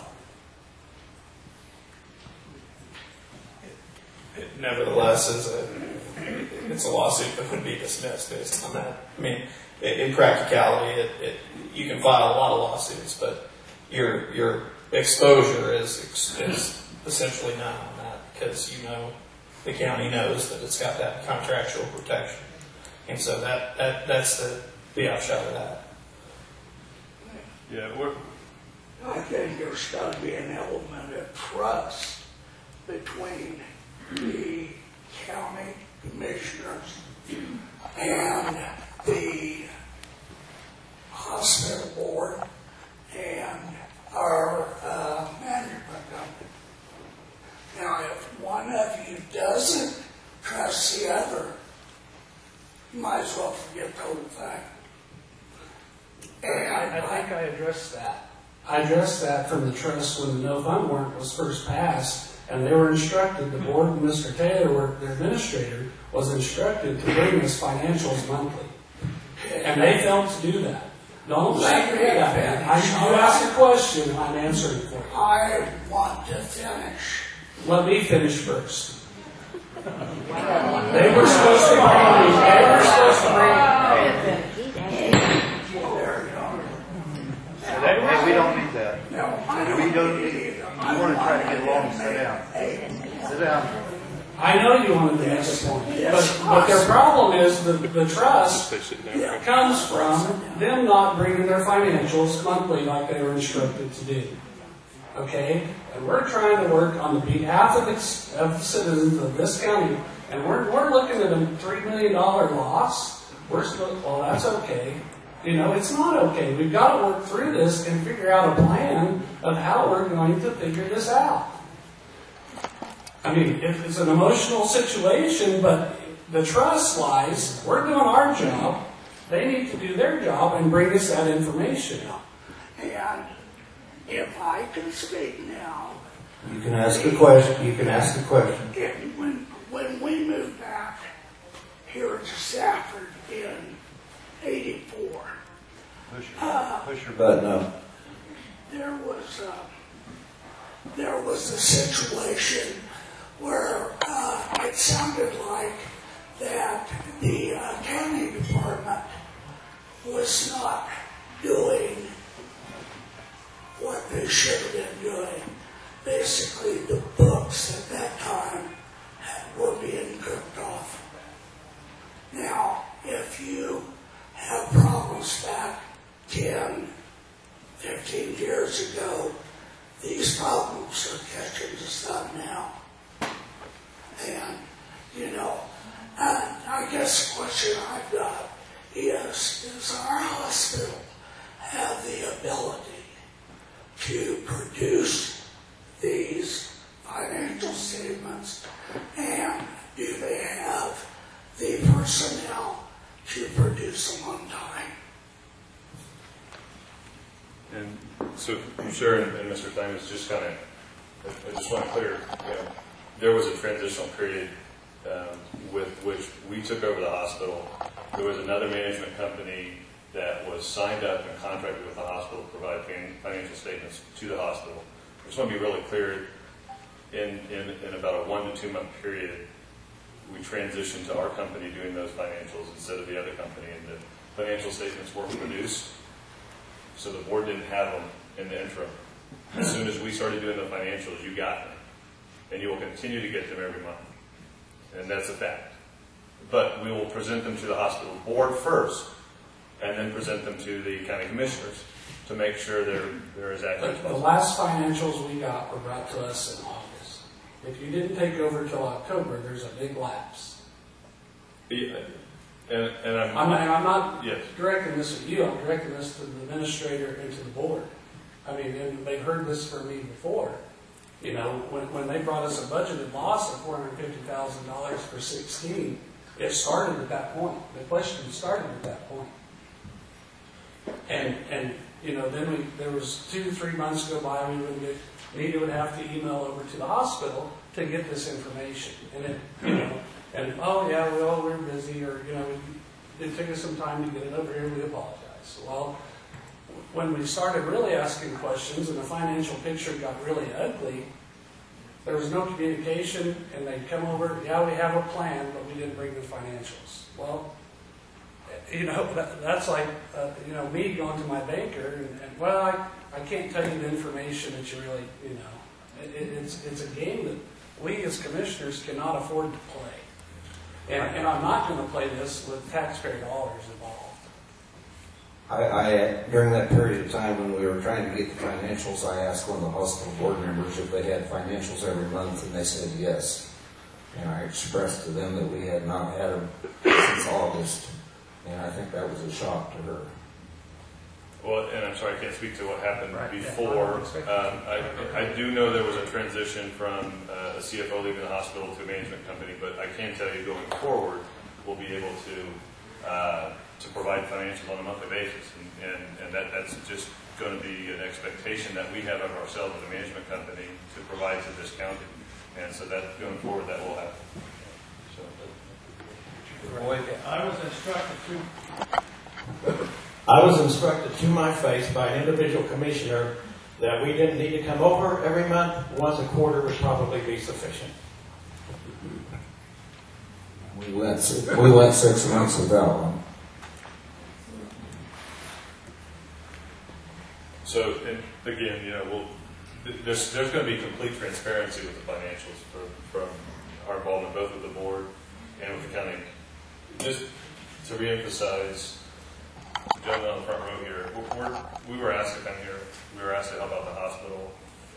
It nevertheless it's a lawsuit that would be dismissed based on that. I mean, in practicality, you can file a lot of lawsuits, but your exposure is essentially none on that, because the county knows that it's got that contractual protection, and so that's the upshot of that. Yeah, I think there's got to be an element of trust between the county commissioners and the hospital board and our management company. Now, if one of you doesn't trust the other, you might as well forget the whole thing. I think I addressed that. I addressed that from the trust when the no fund warrant was first passed, and they were instructed, the board and Mr. Taylor, their administrator, was instructed to bring us financials monthly. And they failed to do that. Don't let me get that. You ask a question, I'm answering for you. I want to finish. Let me finish first. They were supposed to Hey, we don't need that. We don't need it. You want to try to get along, sit down. Sit down. I know you wanted to make a point, but their problem is the trust comes from them not bringing their financials monthly like they were instructed to do. Okay? And we're trying to work on the behalf of the citizens of this county, and we're looking at a $3 million loss. Well, that's okay. It's not okay. We've got to work through this and figure out a plan of how we're going to figure this out. I mean, it's an emotional situation, but the trust lies. We're doing our job. They need to do their job and bring us that information out. And if I can speak now. You can ask a question. You can ask a question. When we moved back here to Stafford in '84, Push your button up. there was a situation where it sounded like that the county department was not doing what they should have been doing. Basically, the books at that time were being cooked off. Now, if you have problems back 10, 15 years ago, these problems are catching us up now. And, I guess the question I've got is, does our hospital have the ability to produce these financial statements, and do they have the personnel to produce them on time? And so, sure, and Mr. Thymus, just kind of, I just want to clear, there was a transitional period with which we took over the hospital. There was another management company that was signed up and contracted with the hospital to provide financial statements to the hospital. I just want to be really clear, in about a 1 to 2 month period, we transitioned to our company doing those financials instead of the other company, and the financial statements were produced, so the board didn't have them in the interim. As soon as we started doing the financials, you got them, and you will continue to get them every month, and that's a fact. But we will present them to the hospital board first, and then present them to the county commissioners to make sure they're as accurate as The possible. last financials we got were brought to us in August. If you didn't take over until October, there's a big lapse. Yeah, and I'm I'm not yes. directing this at you, I'm directing this to the administrator and to the board. I mean, and they've heard this from me before. When they brought us a budgeted loss of $450,000 for 16, it started at that point. The question started at that point. And then there was 2-3 months go by, Nita would have to email over to the hospital to get this information. And oh yeah, well, we're busy, or, it took us some time to get it over here, we apologize. Well, when we started really asking questions and the financial picture got really ugly, there was no communication, and they'd come over, yeah, we have a plan, but we didn't bring the financials. Well, that's like, me going to my banker, and well, I can't tell you the information that you really, it's a game that we as commissioners cannot afford to play. And I'm not going to play this with taxpayer dollars involved. During that period of time when we were trying to get the financials, I asked one of the hospital board members if they had financials every month, and they said yes. And I expressed to them that we had not had them since August, and I think that was a shock to her. Well, and I'm sorry, I can't speak to what happened before. I do know there was a transition from a CFO leaving the hospital to a management company, but I can tell you going forward, we'll be able to provide financials on a monthly basis, and that's just going to be an expectation that we have of ourselves as a management company to provide to this county, and so that going forward that will happen. So, I was instructed to my face by an individual commissioner that we didn't need to come over every month. Once a quarter would probably be sufficient. We went 6 months without one. So, and again, there's going to be complete transparency with the financials from our involvement both with the board and with the county. Just to reemphasize, the gentleman on the front row here, we were asked to come here. We were asked to help out the hospital.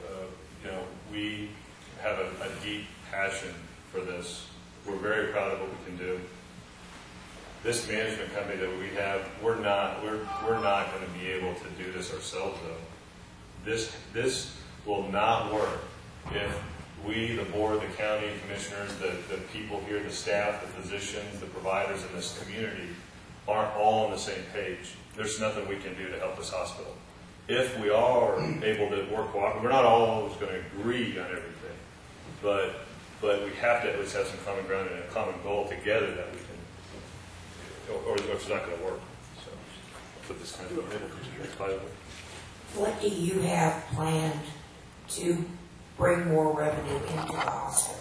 We have a deep passion for this. We're very proud of what we can do. This management company that we have, we're not going to be able to do this ourselves, though. This will not work if we, the board, the county commissioners, the people here, the staff, the physicians, the providers in this community aren't all on the same page. There's nothing we can do to help this hospital. If we are able to work cooperatively, we're not always going to agree on everything, but we have to at least have some common ground and a common goal together that we can, or it's not going to work. So I'll put this kind of in the middle because it's vital. What do you have planned to bring more revenue into the hospital?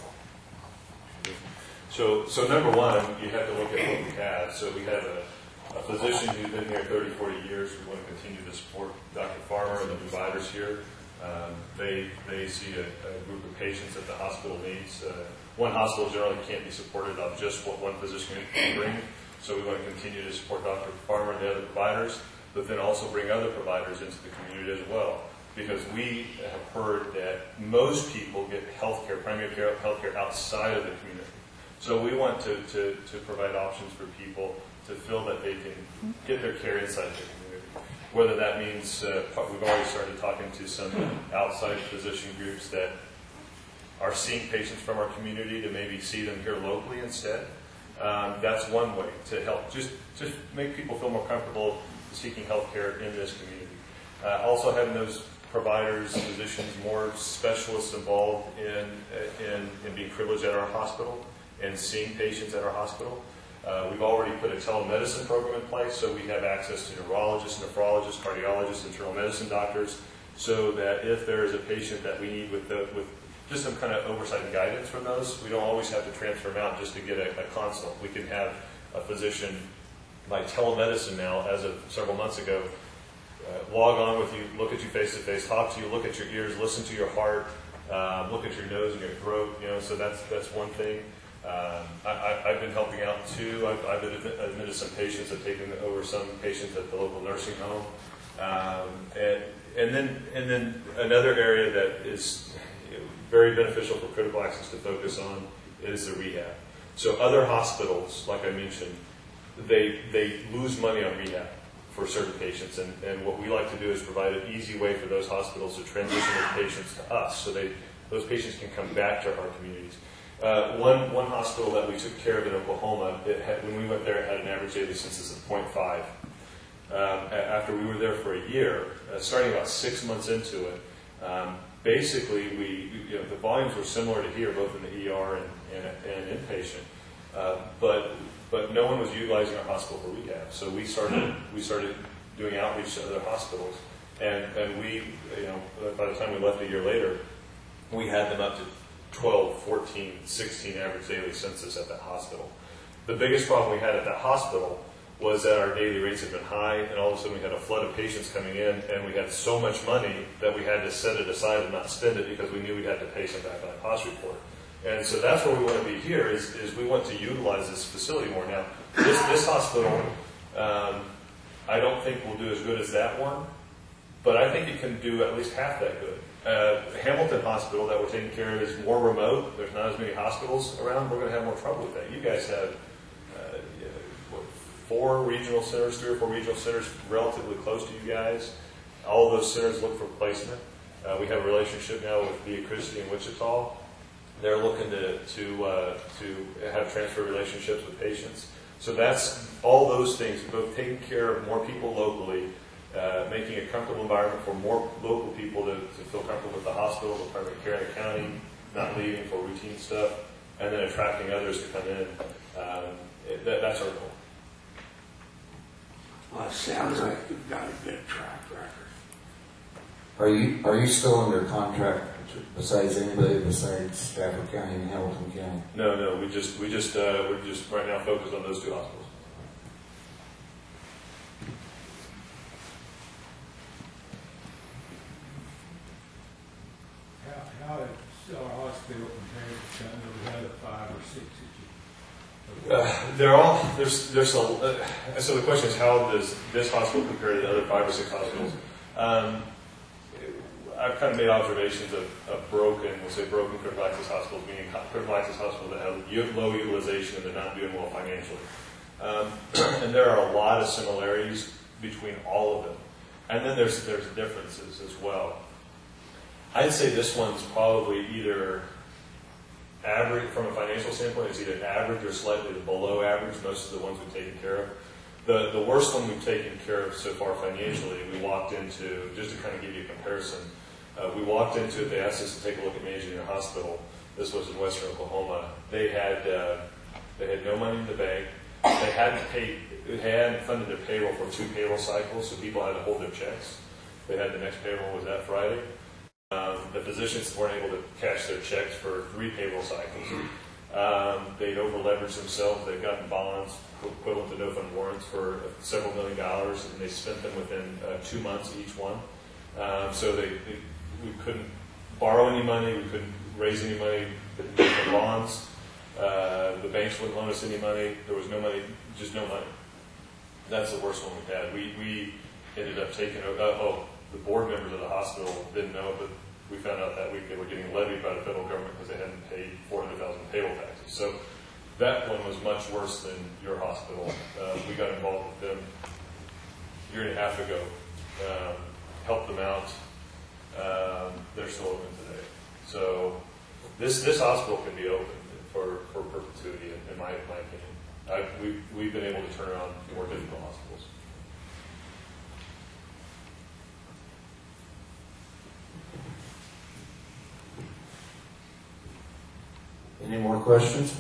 So number one, you have to look at what we have. So we have a physician who's been here 30, 40 years. We want to continue to support Dr. Farmer and the providers here. They see a group of patients that the hospital needs. One hospital generally can't be supported on just what one physician can bring. So we want to continue to support Dr. Farmer and the other providers, but then also bring other providers into the community as well. Because we have heard that most people get healthcare, primary care healthcare outside of the community. So we want to provide options for people to feel that they can get their care inside the community. Whether that means, we've already started talking to some outside physician groups that are seeing patients from our community to maybe see them here locally instead. That's one way to help, just make people feel more comfortable seeking health care in this community. Also having those providers, physicians, more specialists involved in being privileged at our hospital and seeing patients at our hospital. We've already put a telemedicine program in place, so we have access to neurologists, nephrologists, cardiologists, internal medicine doctors, so that if there is a patient that we need with just some kind of oversight and guidance from those, we don't always have to transfer them out just to get a consult. We can have a physician by telemedicine now, as of several months ago, log on with you, look at you face to face, talk to you, look at your ears, listen to your heart, look at your nose and your throat. So that's one thing. I've been helping out too. I've admitted some patients. I've taken over some patients at the local nursing home, and then another area that is very beneficial for critical access to focus on is the rehab. So other hospitals, like I mentioned, they lose money on rehab for certain patients, and what we like to do is provide an easy way for those hospitals to transition their patients to us, so those patients can come back to our communities. One hospital that we took care of in Oklahoma, when we went there, it had an average daily census of 0.5. After we were there for a year, starting about 6 months into it, basically the volumes were similar to here, both in the ER and inpatient. But but no one was utilizing our hospital for rehab. So we started doing outreach to other hospitals, and we, by the time we left a year later, we had them up to 12, 14, 16 average daily census at that hospital. The biggest problem we had at that hospital was that our daily rates had been high, and all of a sudden we had a flood of patients coming in, and we had so much money that we had to set it aside and not spend it because we knew we'd have to pay some back on a cost report. And so that's where we want to be here, is we want to utilize this facility more. Now, this hospital, I don't think will do as good as that one, but I think it can do at least half that good. Hamilton Hospital that we're taking care of is more remote. There's not as many hospitals around. We're going to have more trouble with that. You guys have 4 regional centers, 3 or 4 regional centers relatively close to you guys. All of those centers look for placement. We have a relationship now with Via Christi in Wichita. They're looking to have transfer relationships with patients. So that's all those things, both taking care of more people locally, making a comfortable environment for more local people to feel comfortable with the hospital, the primary care in the county, not leaving for routine stuff, and then attracting others to come in. That's our goal. Well, it sounds like you've got a good track record. Are you still under contract besides anybody besides Stafford County and Hamilton County? No, we're just right now focused on those 2 hospitals. How did our hospital compare to some of the other 5 or 6 They're all there's so the question is, how does this hospital compare to the other 5 or 6 hospitals? I've kind of made observations of broken critical access hospitals, meaning critical access hospitals that have low utilization and they're not doing well financially. And there are a lot of similarities between all of them, and then there's differences as well. I'd say this one's probably either average from a financial standpoint. It's either average or slightly below average. Most of the ones we've taken care of. The worst one we've taken care of so far financially, we walked into, just to kind of give you a comparison, we walked into it, they asked us to take a look at managing their hospital. This was in western Oklahoma. They had no money in the bank. They hadn't funded their payroll for 2 payroll cycles, so people had to hold their checks. They had the next payroll was that Friday. The physicians weren't able to cash their checks for 3 payroll cycles. They'd over-leveraged themselves. They'd gotten bonds equivalent to no-fund warrants for several $1 million, and they spent them within 2 months each one. So we couldn't borrow any money. We couldn't raise any money for bonds. The banks wouldn't loan us any money. There was no money, just no money. That's the worst one we've had. We ended up taking the board members of the hospital didn't know, but we found out that week they were getting levied by the federal government because they hadn't paid $400,000 payroll taxes. So that one was much worse than your hospital. We got involved with them a year and a half ago, helped them out. They're still open today. So this hospital can be open for perpetuity, in my opinion. We've been able to turn around more difficult hospitals. Any more questions?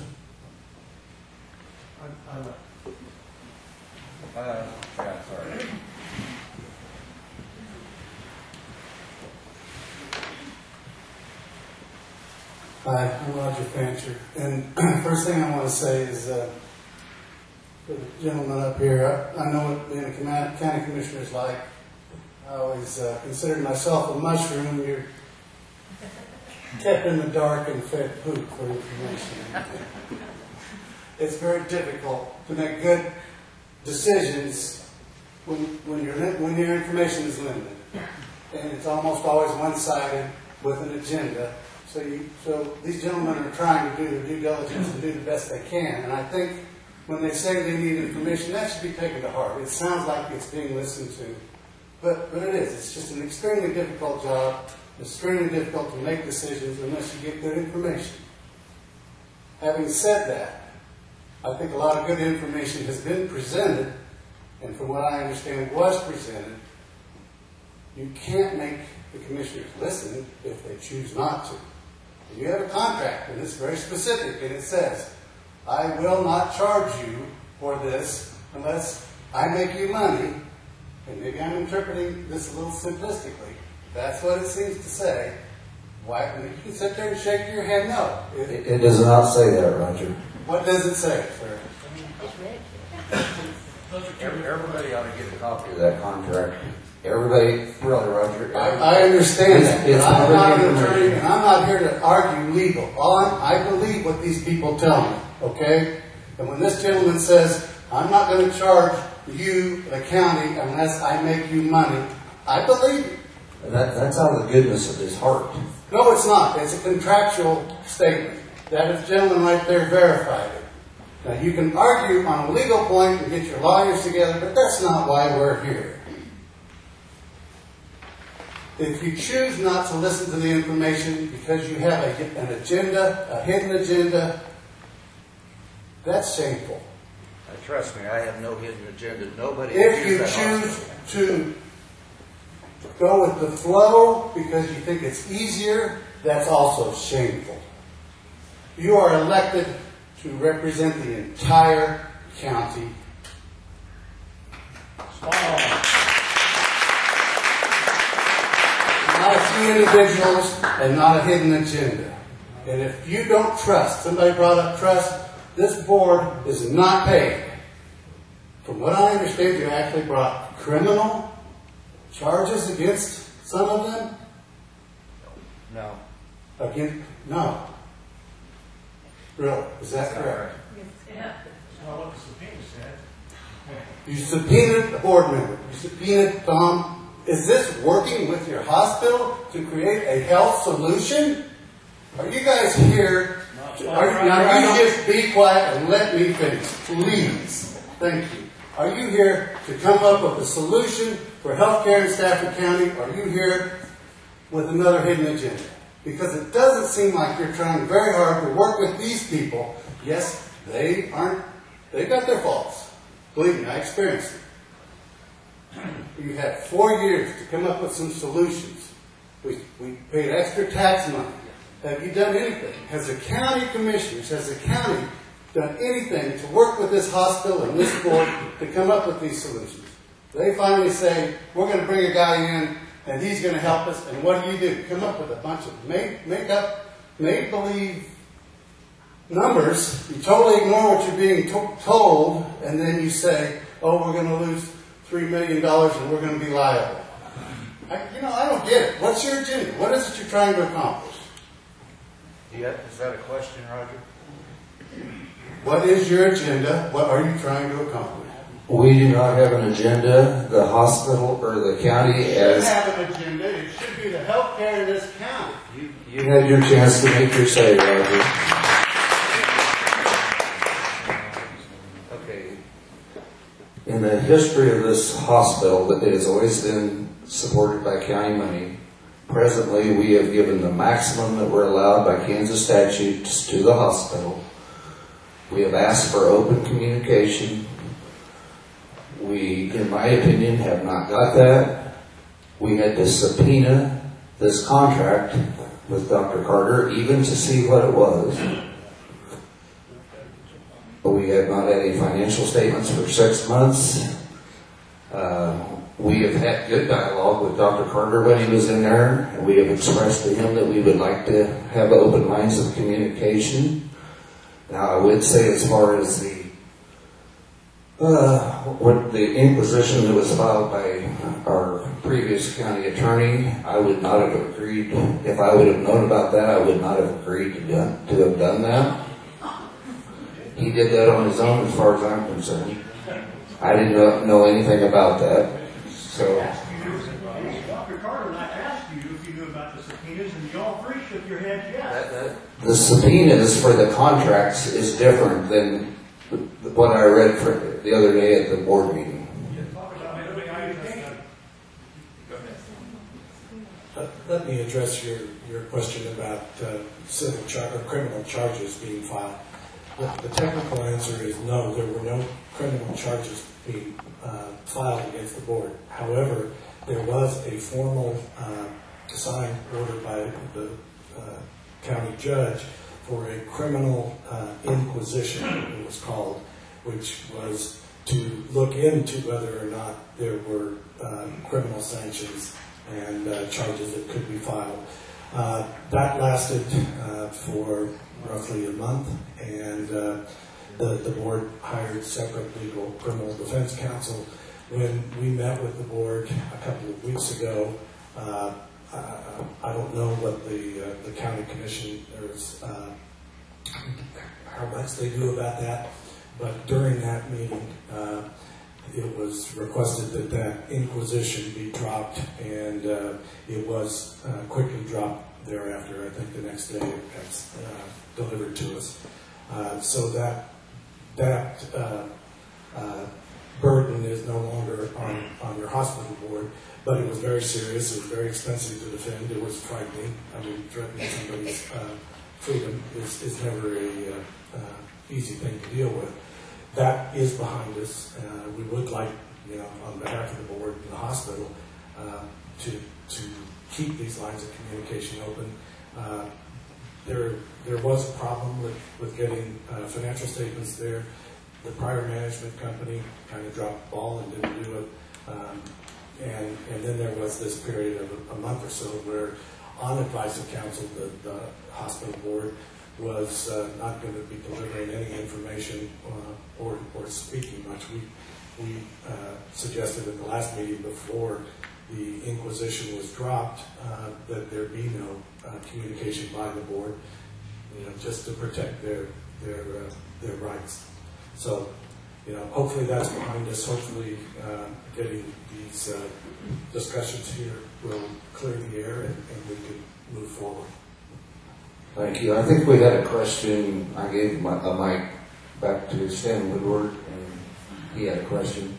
Yeah, sorry. Hi, I'm Roger Fancher. And first thing I want to say is, for the gentleman up here, I know what being a county commissioner is like. I always considered myself a mushroom. You're kept in the dark and fed poop for information. It's very difficult to make good decisions when your information is limited, and it's almost always one-sided with an agenda. So these gentlemen are trying to do their due diligence and do the best they can. And I think when they say they need information, that should be taken to heart. It sounds like it's being listened to, but it is. It's just an extremely difficult job. It's extremely difficult to make decisions unless you get good information. Having said that, I think a lot of good information has been presented, and from what I understand was presented. You can't make the commissioners listen if they choose not to. You have a contract, and it's very specific, and it says, I will not charge you for this unless I make you money. And maybe I'm interpreting this a little simplistically. That's what it seems to say. Why? And you can sit there and shake your head no. It does not say that, Roger. What does it say, sir? Everybody ought to get a copy of that contract. Everybody, really, Roger. I understand that. It's I'm not public an attorney, information. and I'm not here to argue legal. I believe what these people tell me, okay? And when this gentleman says, I'm not going to charge you, the county, unless I make you money, I believe it. That's out of the goodness of his heart. No, it's not. It's a contractual statement. That gentleman right there verified it. Now, you can argue on a legal point and get your lawyers together, but that's not why we're here. If you choose not to listen to the information because you have an agenda, a hidden agenda, that's shameful. Trust me, I have no hidden agenda. Nobody. If you choose to go with the flow because you think it's easier, that's also shameful. You are elected to represent the entire county. Not a few individuals and not a hidden agenda. And if you don't trust, somebody brought up trust, this board is not paid. From what I understand, you actually brought criminal charges against some of them? No. No. Really? Is that correct? That's not what the subpoena said. You subpoenaed a board member. You subpoenaed Tom. Is this working with your hospital to create a health solution? Are you guys here? Now you just be quiet and let me finish, please. Thank you. Are you here to come up with a solution for healthcare in Stafford County? Or are you here with another hidden agenda? Because it doesn't seem like you're trying very hard to work with these people. Yes, they got their faults. Believe me, I experienced it. You had 4 years to come up with some solutions. We paid extra tax money. Have you done anything? Has the county commissioners, has the county done anything to work with this hospital and this board to come up with these solutions? They finally say, we're going to bring a guy in and he's going to help us. And what do? Come up with a bunch of make-believe numbers. You totally ignore what you're being told, and then you say, oh, we're going to lose $3 million and we're going to be liable. I don't get it. What's your agenda? What is it you're trying to accomplish? Is that a question, Roger? What is your agenda? What are you trying to accomplish? We do not have an agenda. The hospital or the county It should have an agenda. It should be the health care in this county. You had your chance to make your say, Roger. Okay. In the history of this hospital, it has always been supported by county money. Presently, we have given the maximum that we're allowed by Kansas statutes to the hospital. We have asked for open communication. We, in my opinion, have not got that. We had to subpoena this contract with Dr. Carter, even to see what it was. But we have not had any financial statements for 6 months. We have had good dialogue with Dr. Carter when he was in there, and we have expressed to him that we would like to have open lines of communication. Now, I would say, as far as the inquisition that was filed by our previous county attorney, I would not have agreed. If I would have known about that, I would not have agreed to have done that. He did that on his own, as far as I'm concerned. I didn't know anything about that. So, Dr. Carter and I asked you if you knew about the subpoenas, and you all three shook your heads yes. The subpoenas for the contracts is different than what I read for the other day at the board meeting. Let me address your question about civil or criminal charges being filed. The technical answer is no, there were no criminal charges being filed against the board. However, there was a formal signed order by the county judge for a criminal inquisition, it was called, which was to look into whether or not there were criminal sanctions and charges that could be filed. That lasted for roughly a month, and the board hired separate legal criminal defense counsel. When we met with the board a couple of weeks ago, I don't know what the county commissioners, how much they do about that, but during that meeting, it was requested that that inquisition be dropped, and it was quickly dropped thereafter. I think the next day it was delivered to us. So that burden is no longer on your hospital board, but it was very serious. It was very expensive to defend. It was frightening. I mean, threatening somebody's freedom is never a easy thing to deal with. That is behind us. We would like, on behalf of the board and the hospital, to keep these lines of communication open. There was a problem with getting financial statements there. The prior management company kind of dropped the ball and didn't do it. And then there was this period of a month or so where, on advice of counsel, the hospital board was not going to be delivering any information or speaking much. We suggested at the last meeting before the inquisition was dropped that there be no communication by the board, just to protect their rights. So, hopefully that's behind us. Hopefully getting these discussions here will clear the air and we can move forward. Thank you. I think we had a question. I gave a mic back to Stan Woodward, and he had a question.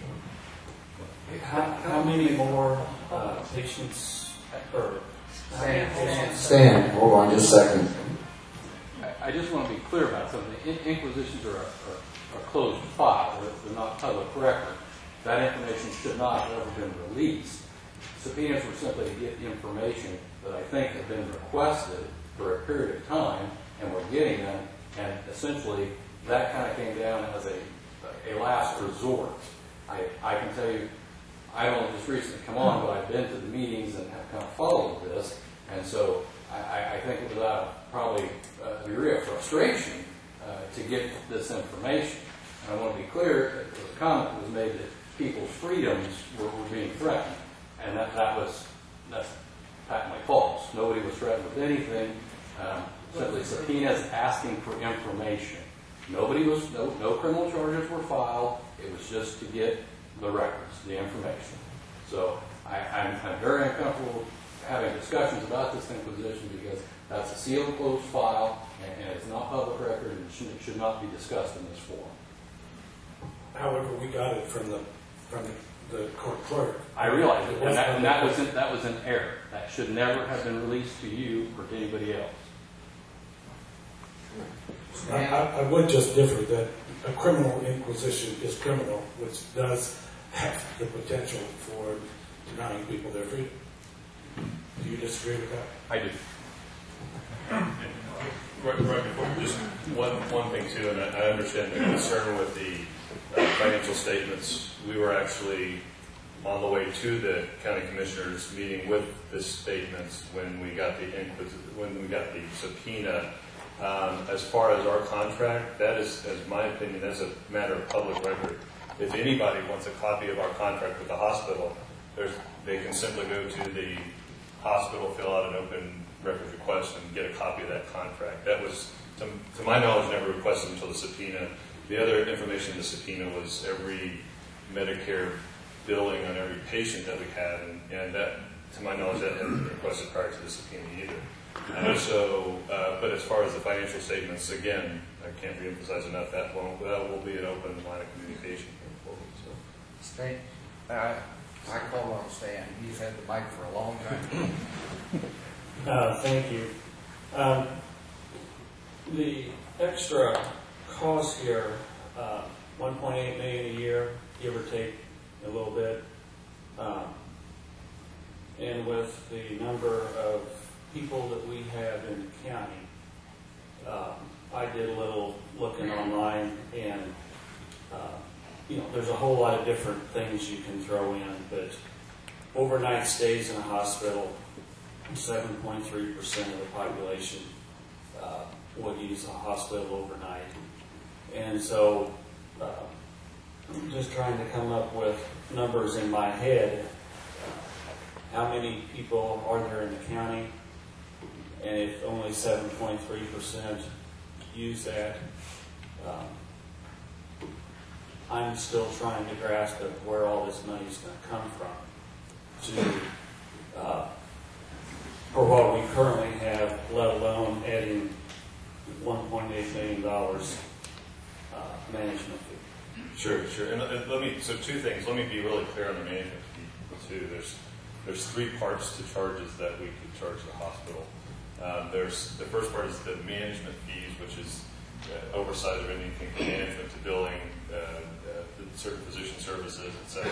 How many more patients or Stan, hold on just a second. I just want to be clear about something. Inquisitions are a closed file. They're not public record. That information should not have ever been released. Subpoenas were simply to get information that I think had been requested for a period of time, and we're getting them, and essentially that kind of came down as a last resort. I can tell you, I've only just recently come on, but I've been to the meetings and have kind of followed this, and so I think it was out of probably a degree of frustration to get this information. And I want to be clear that there was a comment that was made that people's freedoms were being threatened, and that's patently false. Nobody was threatened with anything. Simply subpoenas asking for information. No criminal charges were filed. It was just to get the records, the information. So I'm very uncomfortable having discussions about this inquisition because that's a sealed, closed file, and it's not public record, and it should not be discussed in this forum. However, we got it from the court clerk. I realize it, and that was an error. That should never have been released to you or to anybody else. I would just differ that a criminal inquisition is criminal, which does have the potential for denying people their freedom. Do you disagree with that? I do. Right before, just one thing too, and I understand the concern with the financial statements. We were actually on the way to the county commissioners meeting with the statements when we got the subpoena. As far as our contract, that is, as my opinion, that's a matter of public record. If anybody wants a copy of our contract with the hospital, they can simply go to the hospital, fill out an open records request, and get a copy of that contract. That was, to my knowledge, never requested until the subpoena. The other information in the subpoena was every Medicare billing on every patient that we had, and that, to my knowledge, that hadn't been requested prior to the subpoena either. But as far as the financial statements, again, I can't reemphasize enough, that will be an open line of communication going forward. So. Stan, I call on Stan. He's had the mic for a long time. Thank you. The extra cost here, $1.8 million a year, give or take a little bit, and with the number of people that we have in the county, I did a little looking online, and there's a whole lot of different things you can throw in, but overnight stays in a hospital, 7.3% of the population would use a hospital overnight. And so I'm just trying to come up with numbers in my head. How many people are there in the county? And if only 7.3% use that, I'm still trying to grasp at where all this money is going to come from for what we currently have, let alone adding $1.8 million management fee. Sure. And so two things. Let me be really clear on the management fee too. There's three parts to charges that we could charge the hospital. The first part is the management fees, which is oversight of anything from management to billing, certain physician services, etc.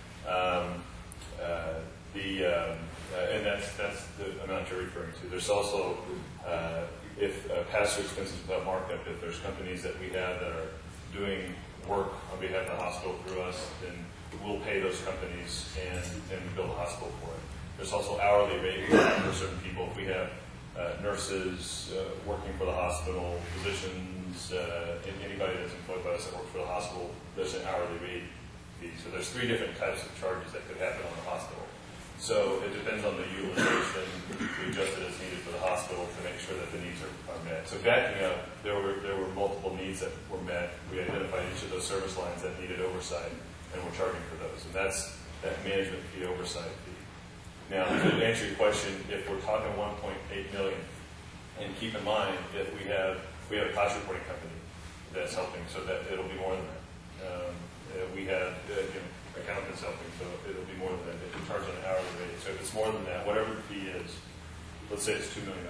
And that's the amount you're referring to. There's also if pass-through expenses without markup. If there's companies that we have that are doing work on behalf of the hospital through us, then we'll pay those companies and bill the hospital for it. There's also hourly rate for certain people. If we have nurses working for the hospital, physicians, anybody that's employed by us that works for the hospital, there's an hourly rate fee. So there's three different types of charges that could happen on the hospital. So it depends on the utilization. We adjust it as needed for the hospital to make sure that the needs are met. So backing up, there were multiple needs that were met. We identified each of those service lines that needed oversight, and we're charging for those. And that's that management fee, oversight fee. Now, to answer your question, if we're talking 1.8 million, and keep in mind that we have a cost reporting company that's helping, so that it'll be more than that. We have accountants helping, so it'll be more than that. If we charge on an hourly rate, so if it's more than that, whatever the fee is, let's say it's $2 million.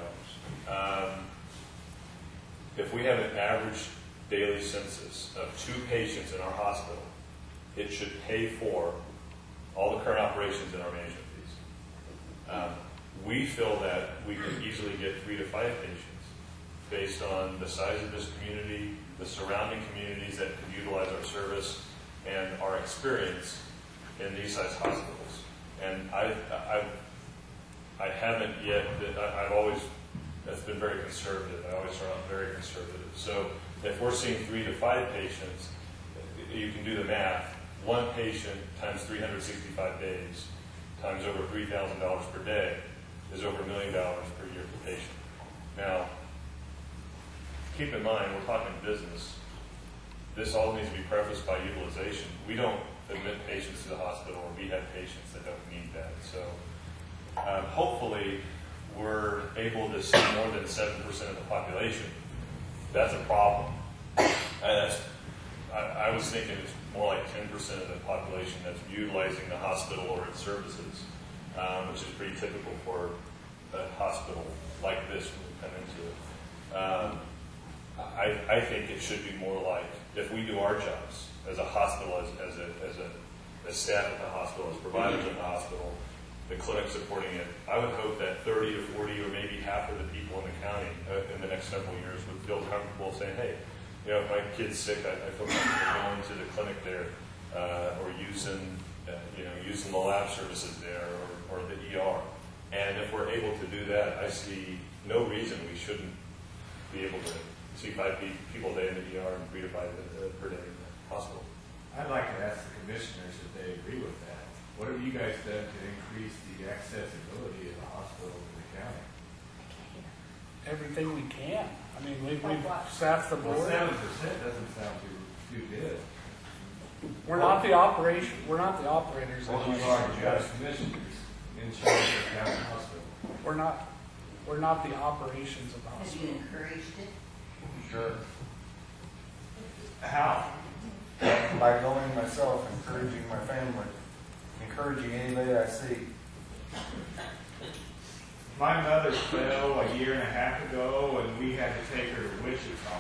If we have an average daily census of 2 patients in our hospital, it should pay for all the current operations in our management fees. We feel that we can easily get 3 to 5 patients based on the size of this community, the surrounding communities that could utilize our service, and our experience in these size hospitals. And I haven't yet, I've always, that's been very conservative. I always start out very conservative. So if we're seeing 3 to 5 patients, you can do the math. 1 patient times 365 days times over $3,000 per day is over $1 million per year per patient. Now, keep in mind, we're talking business. This all needs to be prefaced by utilization. We don't admit patients to the hospital, or we have patients that don't need that. So hopefully we're able to see more than 7% of the population. That's a problem. I was thinking it's more like 10% of the population that's utilizing the hospital or its services, which is pretty typical for a hospital like this when we come into it. I think it should be more like, if we do our jobs as a hospital, as staff at the hospital, as providers in the hospital, the clinic supporting it, I would hope that 30 or 40 or maybe half of the people in the county in the next several years would feel comfortable saying, hey, if my kid's sick, I feel comfortable going to the clinic there, or using the lab services there, or the ER. And if we're able to do that, I see no reason we shouldn't be able to see 5 people a day in the ER and 3 to 5 per day in the hospital. I'd like to ask the commissioners if they agree with that. What have you guys done to increase the accessibility of the hospital in the county? Everything we can. I mean, we've staffed the board. Well, 7% doesn't sound too good. We're not the operation. We're not the operators. Well, you are just commissioners in charge of the county hospital. We're not the operations of the Have hospital. you encouraged it? Sure. How? By going myself, encouraging my family, encouraging anybody I see. My mother fell a year and a half ago, and we had to take her to Wichita.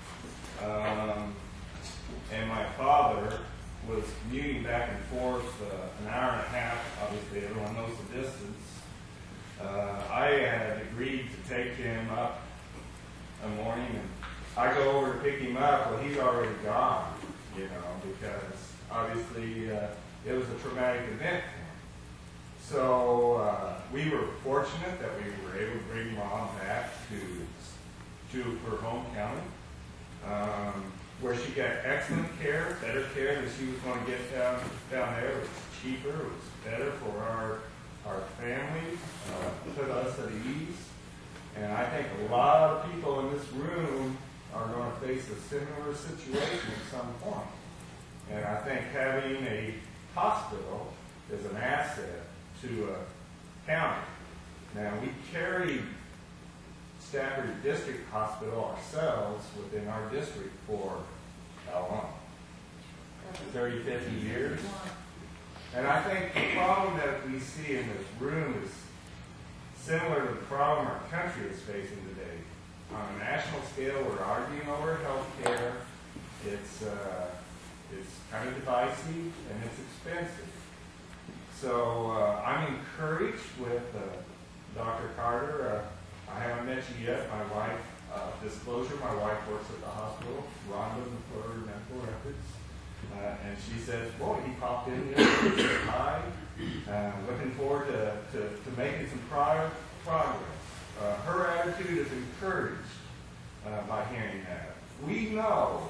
And my father was commuting back and forth an hour and a half. Obviously, everyone knows the distance. I had agreed to take him up a morning and I go over to pick him up, well, he's already gone, you know, because obviously it was a traumatic event for him. So we were fortunate that we were able to bring Mom back to her home county, where she got excellent care, better care than she was going to get down there. It was cheaper, it was better for our family, put us at ease. And I think a lot of people in this room are going to face a similar situation at some point. And I think having a hospital is an asset to a county. Now, we carry Stafford District Hospital ourselves within our district for how long? 30, 50 years. And I think the problem that we see in this room is similar to the problem our country is facing today. On a national scale, we're arguing over health care. It's kind of divisive and it's expensive. So I'm encouraged with Dr. Carter. I haven't met you yet. My wife, disclosure, my wife works at the hospital, Rhonda McClure Medical Records. And she says, boy, he popped in here, said hi. Looking forward to making some progress. Her attitude is encouraged by hearing that. We know,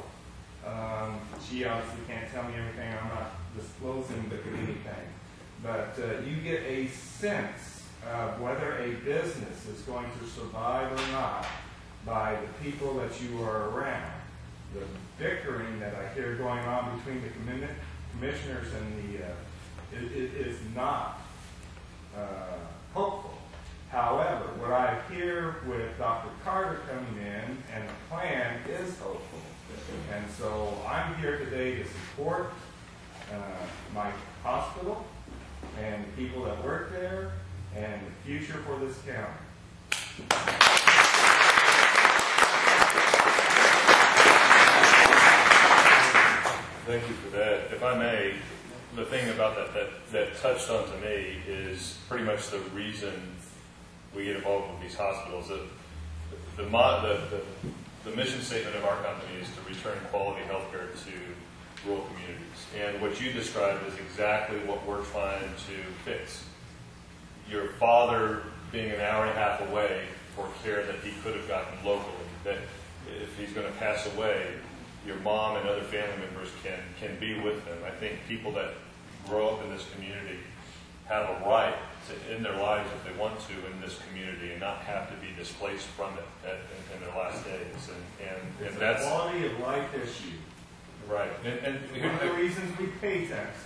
she obviously can't tell me everything, I'm not disclosing anything, but you get a sense of whether a business is going to survive or not by the people that you are around. The bickering that I hear going on between the commissioners and it is not hopeful. However, what I hear with Dr. Carter coming in and the plan is hopeful. And so I'm here today to support my hospital and the people that work there and the future for this county. Thank you for that. If I may, the thing about that touched on to me is pretty much the reason we get involved with these hospitals. The mission statement of our company is to return quality health care to rural communities. And what you described is exactly what we're trying to fix. Your father being an hour and a half away for care that he could have gotten locally, that if he's going to pass away, your mom and other family members can be with them. I think people that grow up in this community have a right to end their lives if they want to in this community and not have to be displaced from it in their last days. And that's a quality of life issue. Right. And one of the reasons we pay taxes.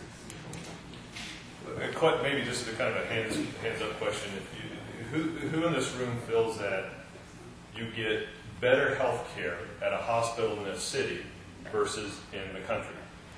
Maybe just a kind of a hands up question. Who in this room feels that you get better health care at a hospital in a city versus in the country?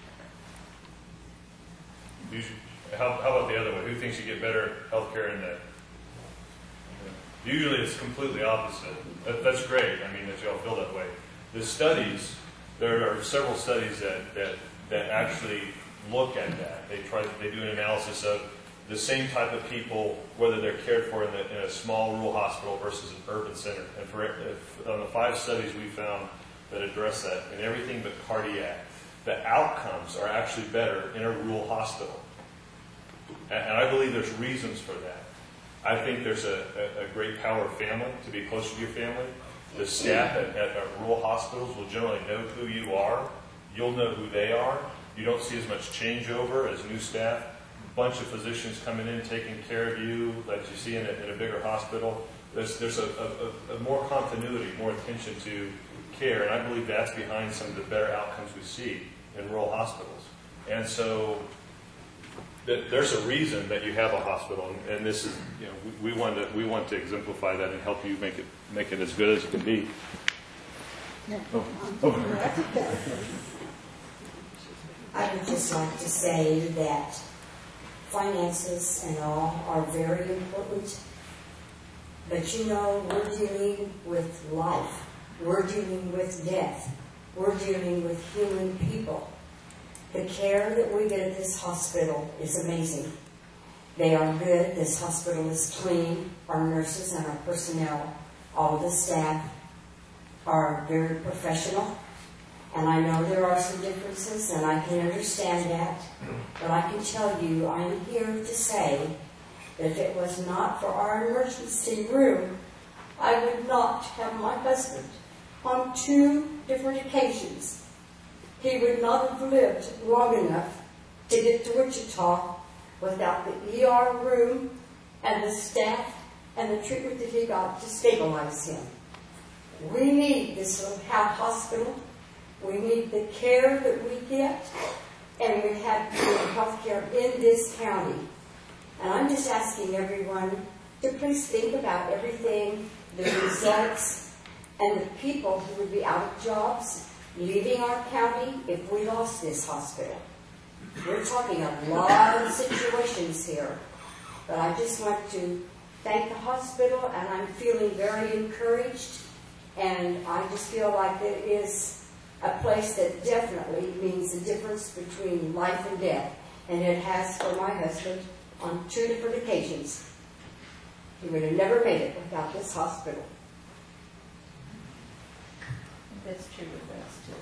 How about the other one? Who thinks you get better health care in that? Usually it's completely opposite. That's great. I mean, that you all feel that way. The studies, there are several studies that actually look at that. They do an analysis of the same type of people, whether they're cared for in a small rural hospital versus an urban center. And on the 5 studies we found that address that, in everything but cardiac, the outcomes are actually better in a rural hospital. And I believe there's reasons for that. I think there's a great power of family, to be closer to your family. The staff at rural hospitals will generally know who you are. You'll know who they are. You don't see as much changeover as new staff. A bunch of physicians coming in, taking care of you, like you see in a bigger hospital. There's a more continuity, more attention to care, and I believe that's behind some of the better outcomes we see in rural hospitals. And so there's a reason that you have a hospital, and this is, we want to exemplify that and help you make it as good as it can be. I would just like to say that finances and all are very important, but we're dealing with life. We're dealing with death. We're dealing with human people. The care that we get at this hospital is amazing. They are good. This hospital is clean. Our nurses and our personnel, all the staff are very professional, and I know there are some differences, and I can understand that, but I can tell you, I'm here to say that if it was not for our emergency room, I would not have my husband on 2 different occasions. He would not have lived long enough to get to Wichita without the ER room and the staff and the treatment that he got to stabilize him. We need this little hospital. We need the care that we get, and we have good health care in this county. And I'm just asking everyone to please think about everything, the results, and the people who would be out of jobs, leaving our county if we lost this hospital. We're talking a lot of situations here, but I just want to thank the hospital, and I'm feeling very encouraged, and I just feel like it is a place that definitely means the difference between life and death, and it has for my husband on 2 different occasions. He would have never made it without this hospital. That's true with us too.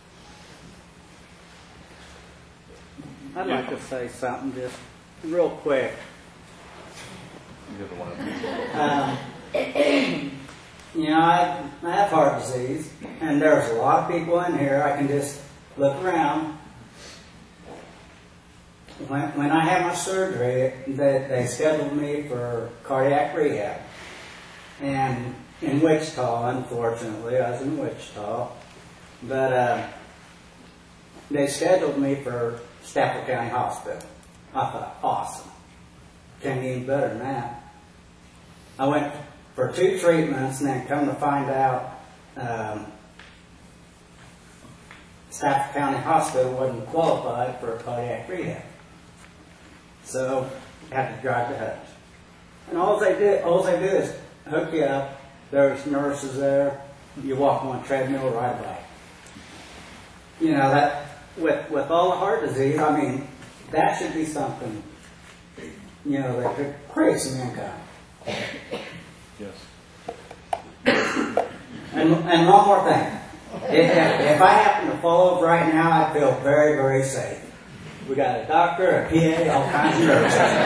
I'd like to say something just real quick. You're the one. You know, I have heart disease, and there's a lot of people in here. I can just look around. When I had my surgery, they scheduled me for cardiac rehab. And in Wichita, unfortunately, I was in Wichita. But they scheduled me for Stafford County Hospital. I thought, awesome. Can't get any better than that. I went for 2 treatments, and then come to find out Stafford County Hospital wasn't qualified for cardiac rehab. So I had to drive to Hutch. And all they do is hook you up. There's nurses there. You walk on a treadmill, ride a bike. You know, that with all the heart disease, I mean, that should be something, you know, that could create some income. Yes. And one more thing. If I happen to fall over right now, I feel very, very safe. We got a doctor, a PA, all kinds of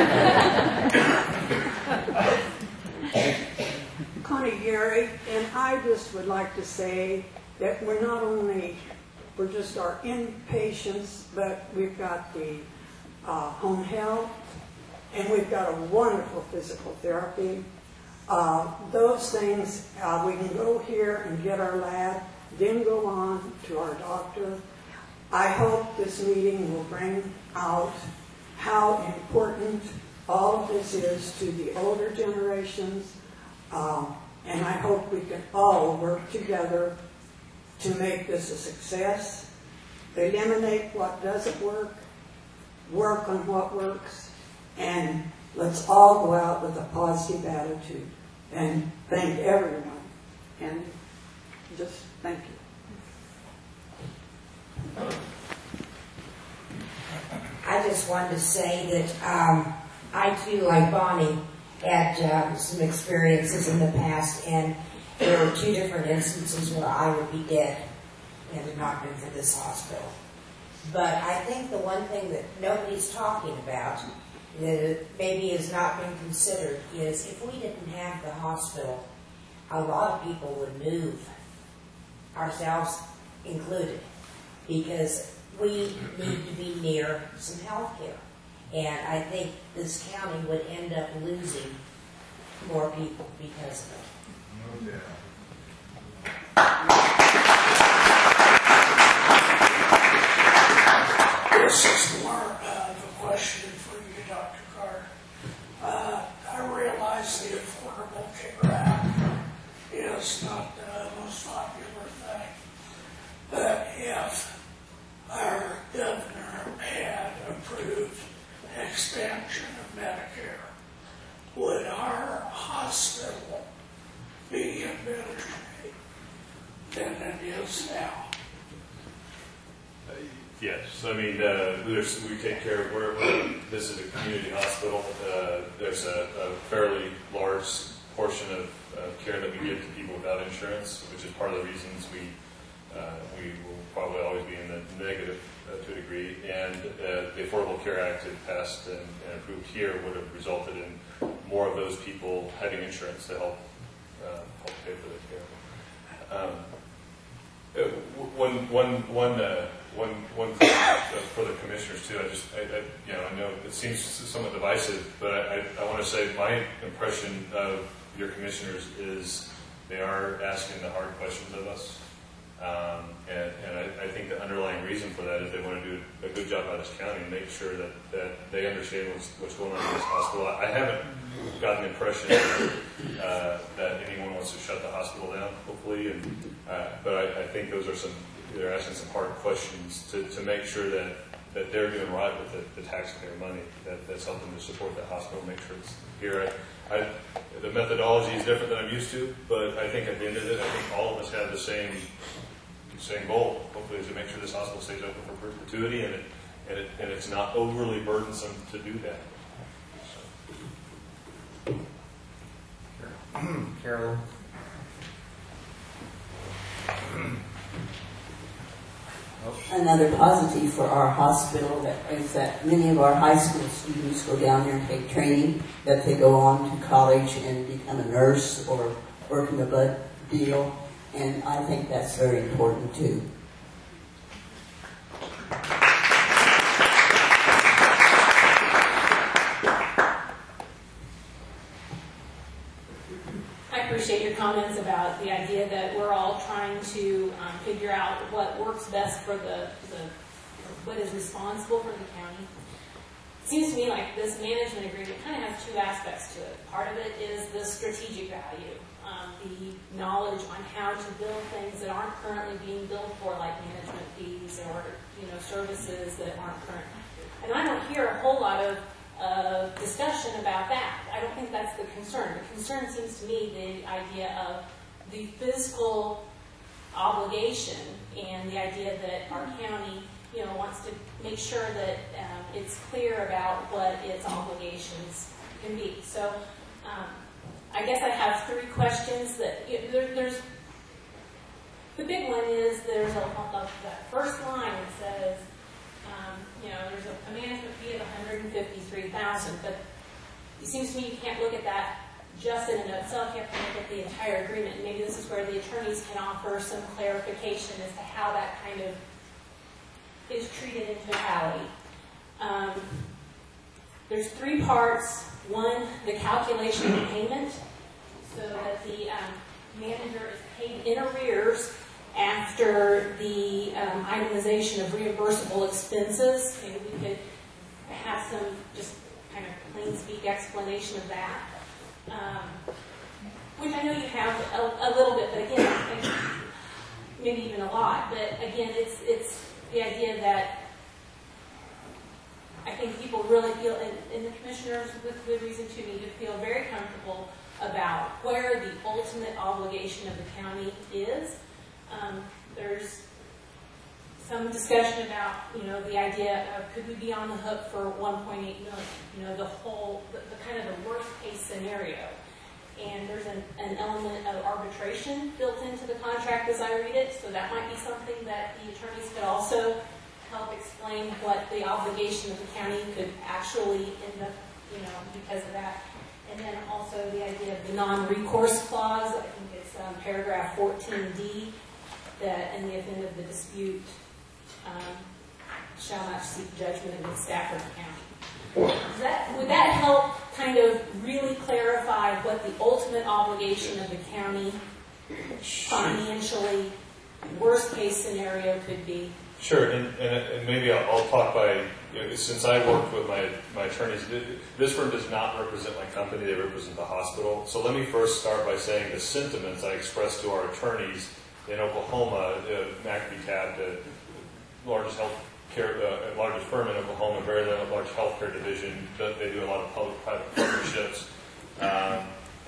nurses. Connie Gary, and I just would like to say that we're not only, we're just our inpatients, but we've got the home health, and we've got a wonderful physical therapy. Those things, we can go here and get our lab, then go on to our doctor. I hope this meeting will bring out how important all of this is to the older generations, and I hope we can all work together to make this a success, eliminate what doesn't work, work on what works, and let's all go out with a positive attitude. And thank everyone, and just thank you. I just wanted to say that I too, like Bonnie, had some experiences in the past, and there were 2 different instances where I would be dead had it not been for this hospital. But I think the one thing that nobody's talking about, that maybe has not been considered, is if we didn't have the hospital, a lot of people would move, ourselves included, because we need to be near some health care. And I think this county would end up losing more people because of it. No doubt. This is more of a question for you, Dr. Carter. I realize the Affordable Care Act is not the most popular thing, but if our governor had approved expansion of Medicare, would our hospital be in better shape than it is now? Yes, I mean, we take care of, this is a community hospital. There's a fairly large portion of care that we give to people without insurance, which is part of the reasons we will probably always be in the negative to a degree. And the Affordable Care Act, if passed and approved here, would have resulted in more of those people having insurance to help pay for their care. One thing for the commissioners too. I know it seems somewhat divisive, but I want to say my impression of your commissioners is they are asking the hard questions of us, and I think the underlying reason for that is they want to do a good job out of this county and make sure that they understand what's going on in this hospital. I haven't gotten the impression that anyone wants to shut the hospital down, hopefully, but I think they're asking some hard questions to make sure that they're doing right with the taxpayer money that's helping to support that hospital, make sure it's here. The methodology is different than I'm used to, but I think at the end of it, I think all of us have the same goal, hopefully, is to make sure this hospital stays open for perpetuity and it's not overly burdensome to do that. Carol? Another positive for our hospital is that many of our high school students go down there and take training, that they go on to college and become a nurse or work in the blood deal, and I think that's very important too. I appreciate your comments about the idea that we're all trying to figure out what works best for what is responsible for the county. It seems to me like this management agreement kind of has two aspects to it. Part of it is the strategic value, the knowledge on how to build things that aren't currently being billed for, like management fees or services that aren't current. And I don't hear a whole lot of discussion about that. I don't think that's the concern. The concern seems to me the idea of the fiscal obligation and the idea that our county, wants to make sure that it's clear about what its obligations can be. So I guess I have three questions that there's. The big one is there's that first line that says, there's a management fee of $153,000, but it seems to me you can't look at that just in and of itself. You have to look at the entire agreement. And maybe this is where the attorneys can offer some clarification as to how that kind of is treated in totality. There's three parts. One, the calculation of payment, so that the manager is paid in arrears after the itemization of reimbursable expenses. Maybe we could have some just kind of plain speak explanation of that. Which I know you have a little bit, but again, I think maybe even a lot. But again, it's the idea that I think people really feel, and the commissioners with good reason to need to feel very comfortable about where the ultimate obligation of the county is. There's some discussion about, the idea of could we be on the hook for $1.8 million, the kind of the worst case scenario. And there's an element of arbitration built into the contract as I read it, so that might be something that the attorneys could also help explain what the obligation of the county could actually end up, because of that. And then also the idea of the non-recourse clause, I think it's paragraph 14D, that in the event of the dispute, shall not seek judgment against Stafford County. Would that help kind of really clarify what the ultimate obligation of the county financially, worst case scenario could be? Sure, and maybe I'll talk by, since I worked with my attorneys, this firm does not represent my company, they represent the hospital. So let me first start by saying the sentiments I expressed to our attorneys in Oklahoma, McAfee Tab, the largest largest firm in Oklahoma, very large healthcare division. They do a lot of public-private partnerships, and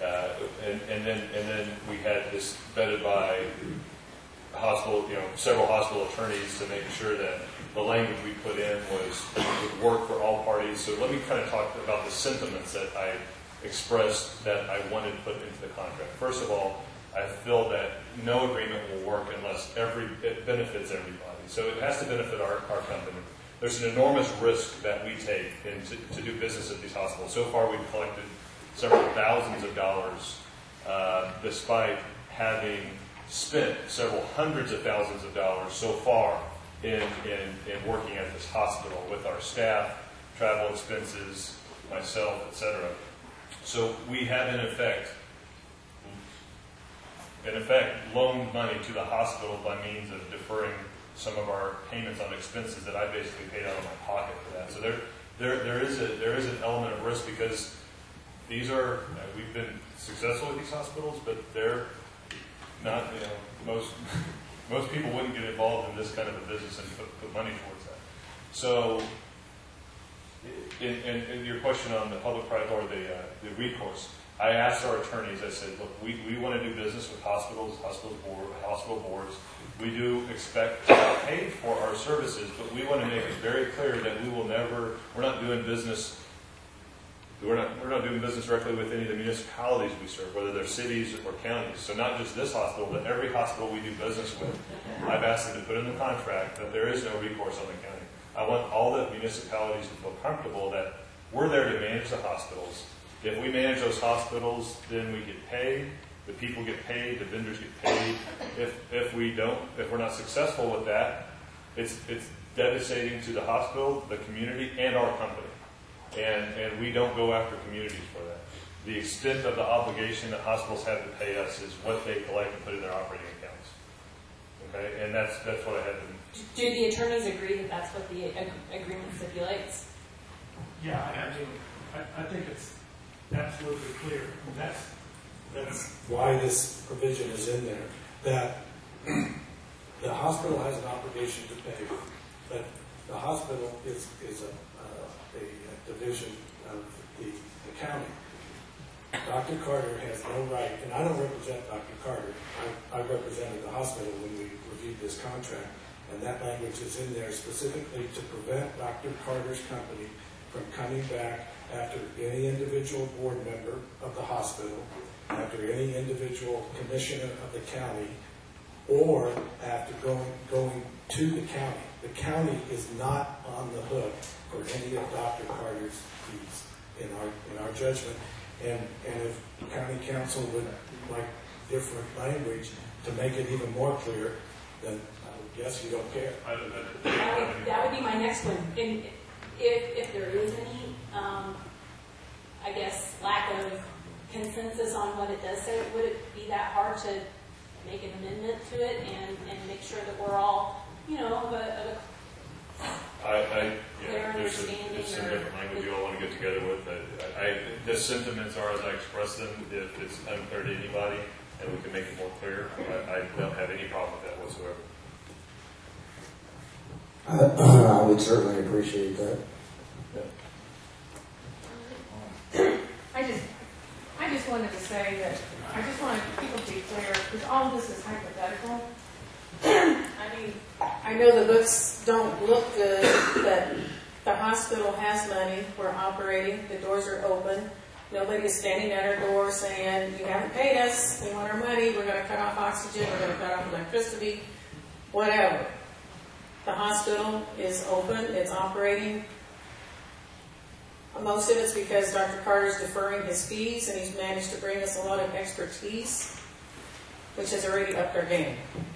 then we had this vetted by hospital, several hospital attorneys to make sure that the language we put in would work for all parties. So let me kind of talk about the sentiments that expressed that I wanted put into the contract. First of all, I feel that no agreement will work unless it benefits everybody. So it has to benefit our company. There's an enormous risk that we take to do business at these hospitals. So far, we've collected several thousands of dollars, despite having spent several hundreds of thousands of dollars so far in working at this hospital with our staff, travel expenses, myself, etc. So we have in effect loaned money to the hospital by means of deferring some of our payments on expenses that I basically paid out of my pocket for that. So there is an element of risk because these are we've been successful with these hospitals, but they're not. Most people wouldn't get involved in this kind of a business and put money towards that. So, in your question on the public-private or the recourse, I asked our attorneys. I said, look, we want to do business with hospitals, hospital boards. We do expect to get paid for our services, but we want to make it very clear that we will never. We're not doing business. We're not doing business directly with any of the municipalities we serve, whether they're cities or counties. So not just this hospital, but every hospital we do business with. I've asked them to put in the contract that there is no recourse on the county. I want all the municipalities to feel comfortable that we're there to manage the hospitals. If we manage those hospitals, then we get paid, the people get paid, the vendors get paid. If we're not successful with that, it's devastating to the hospital, the community, and our company. And we don't go after communities for that. The extent of the obligation that hospitals have to pay us is what they collect and put in their operating accounts. Okay, and that's what I had to. Do the attorneys agree that that's what the agreement stipulates? Yeah, I think it's absolutely clear. That's why this provision is in there. That the hospital has an obligation to pay, but the hospital is a division of the county. Dr. Carter has no right, and I don't represent Dr. Carter. I represented the hospital when we reviewed this contract, and that language is in there specifically to prevent Dr. Carter's company from coming back after any individual board member of the hospital, after any individual commissioner of the county, or after going to the county. The county is not on the hook for any of Dr. Carter's fees in our judgment. And if county council would like different language to make it even more clear, then I would guess you don't care. That would be my next one. And if there is any, I guess, lack of consensus on what it does say, would it be that hard to make an amendment to it and make sure that we're all, of a there's some different language you all want to get together with. The sentiments are as I express them. If it's unclear to anybody and we can make it more clear, I don't have any problem with that whatsoever. I would certainly appreciate that. I just wanted to say that I just wanted people to be clear, because all of this is hypothetical. I mean, I know the books don't look good, but the hospital has money. We're operating. The doors are open. Nobody is standing at our door saying, you haven't paid us. We want our money. We're going to cut off oxygen. We're going to cut off electricity. Whatever. The hospital is open. It's operating. Most of it's because Dr. Carter's deferring his fees, and he's managed to bring us a lot of expertise, which has already upped our game.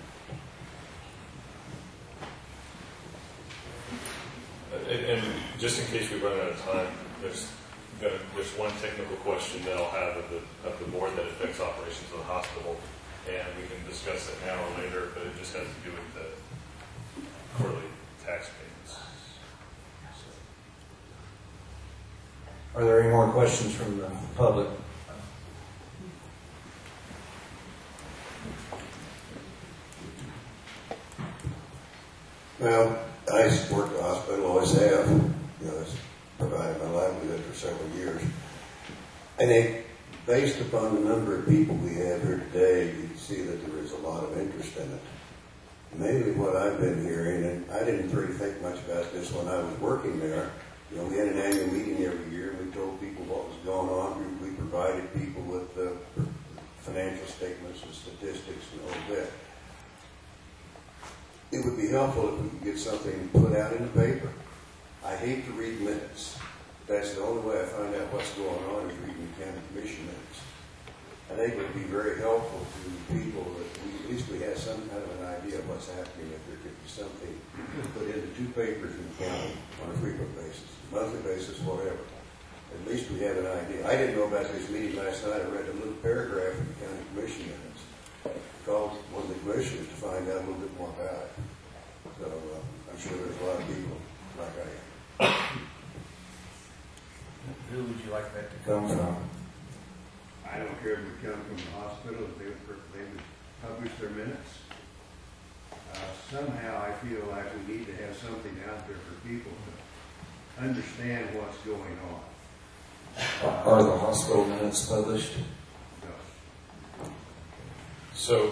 And just in case we run out of time, there's one technical question that I'll have of the board that affects operations of the hospital, and we can discuss it now or later, but it just has to do with the quarterly tax payments. Are there any more questions from the public? Well, I support the hospital, always have. It's provided my livelihood for several years. I think, based upon the number of people we have here today, you can see that there is a lot of interest in it. Mainly what I've been hearing, and I didn't really think much about this when I was working there. We had an annual meeting every year, and we told people what was going on. We provided people with the financial statements and statistics and all that. It would be helpful if we could get something put out in the paper. I hate to read minutes. That's the only way I find out what's going on is reading the county commission minutes. I think it would be very helpful to people that at least we have some kind of an idea of what's happening, if there could be something put into 2 papers in the county on a frequent basis, monthly basis, whatever. At least we have an idea. I didn't know about this meeting last night. I read a little paragraph in the county commission minutes. Called one of the commissioners to find out a little bit more about it. So I'm sure there's a lot of people like I am. Who would you like that to Come from. I don't care if it comes from the hospital, if they would publish their minutes. Somehow I feel like we need to have something out there for people to understand what's going on. Are the hospital minutes published? So,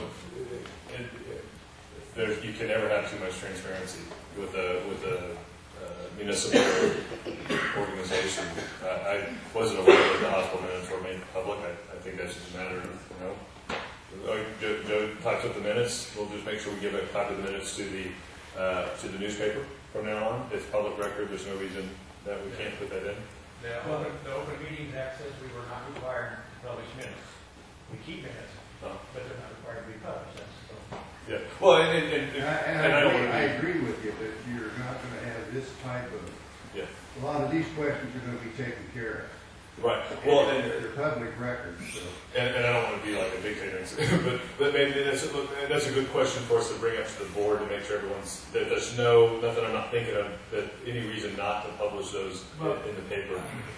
you can never have too much transparency with a municipal organization. I wasn't aware that the hospital minutes were made public. I think that's just a matter of, Joe types up the minutes. We'll just make sure we give a copy of the minutes to the newspaper from now on. It's public record. There's no reason that we can't put that in. The Open Meetings Act says we were not required to publish minutes. We keep minutes, but they're not required to be published. Yeah. Well, I agree with you that you're not going to have this type of. Yeah. A lot of these questions are going to be taken care of. Right. Well, and they're public records. So. And I don't want to be like a dictator, but maybe that's a good question for us to bring up to the board to make sure that there's nothing I'm not thinking of, that any reason not to publish those in the paper.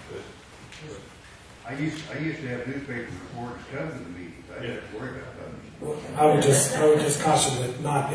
I used to have newspaper reporters come to the meetings. I didn't have to worry about that. I would just caution that not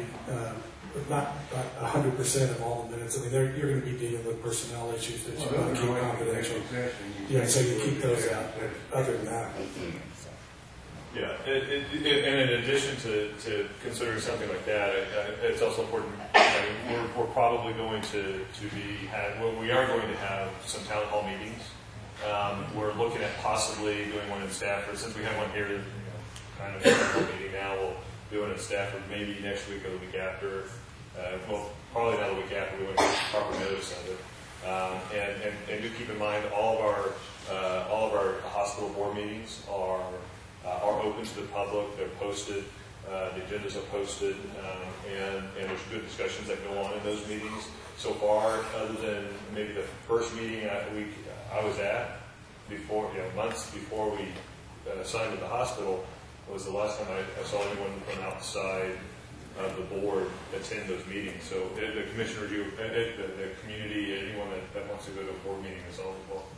100% of all the minutes. I mean, you're going to be dealing with personnel issues that you want to keep confidential. Yeah, so you keep those out. But other than that, yeah. And in addition to considering something like that, it's also important. We're probably going to we are going to have some town hall meetings. We're looking at possibly doing one in Stafford. Since we have one here, kind of a meeting now, we'll do it in Stafford maybe next week or the week after. Well, probably not the week after. We want to get proper notice of it. And do keep in mind all of our hospital board meetings are open to the public. They're posted. The agendas are posted, and there's good discussions that go on in those meetings. So far, other than maybe the first meeting I was at before, months before we signed with the hospital, was the last time I saw anyone from outside of the board attend those meetings. So the commission review, the community, anyone that wants to go to a board meeting is all involved.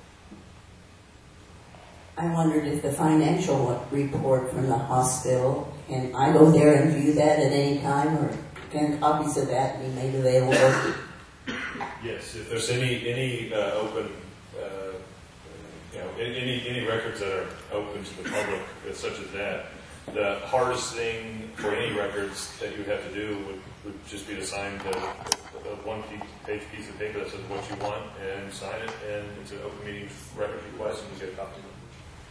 I wondered if the financial report from the hospital, can I go there and view that at any time, or can copies of that be made available? Yes, if there's any open, any records that are open to the public, such as that, the hardest thing for any records that you would have to do would just be to sign the one-page piece of paper that says what you want and sign it, and it's an open meeting record request, and you get a copy of it.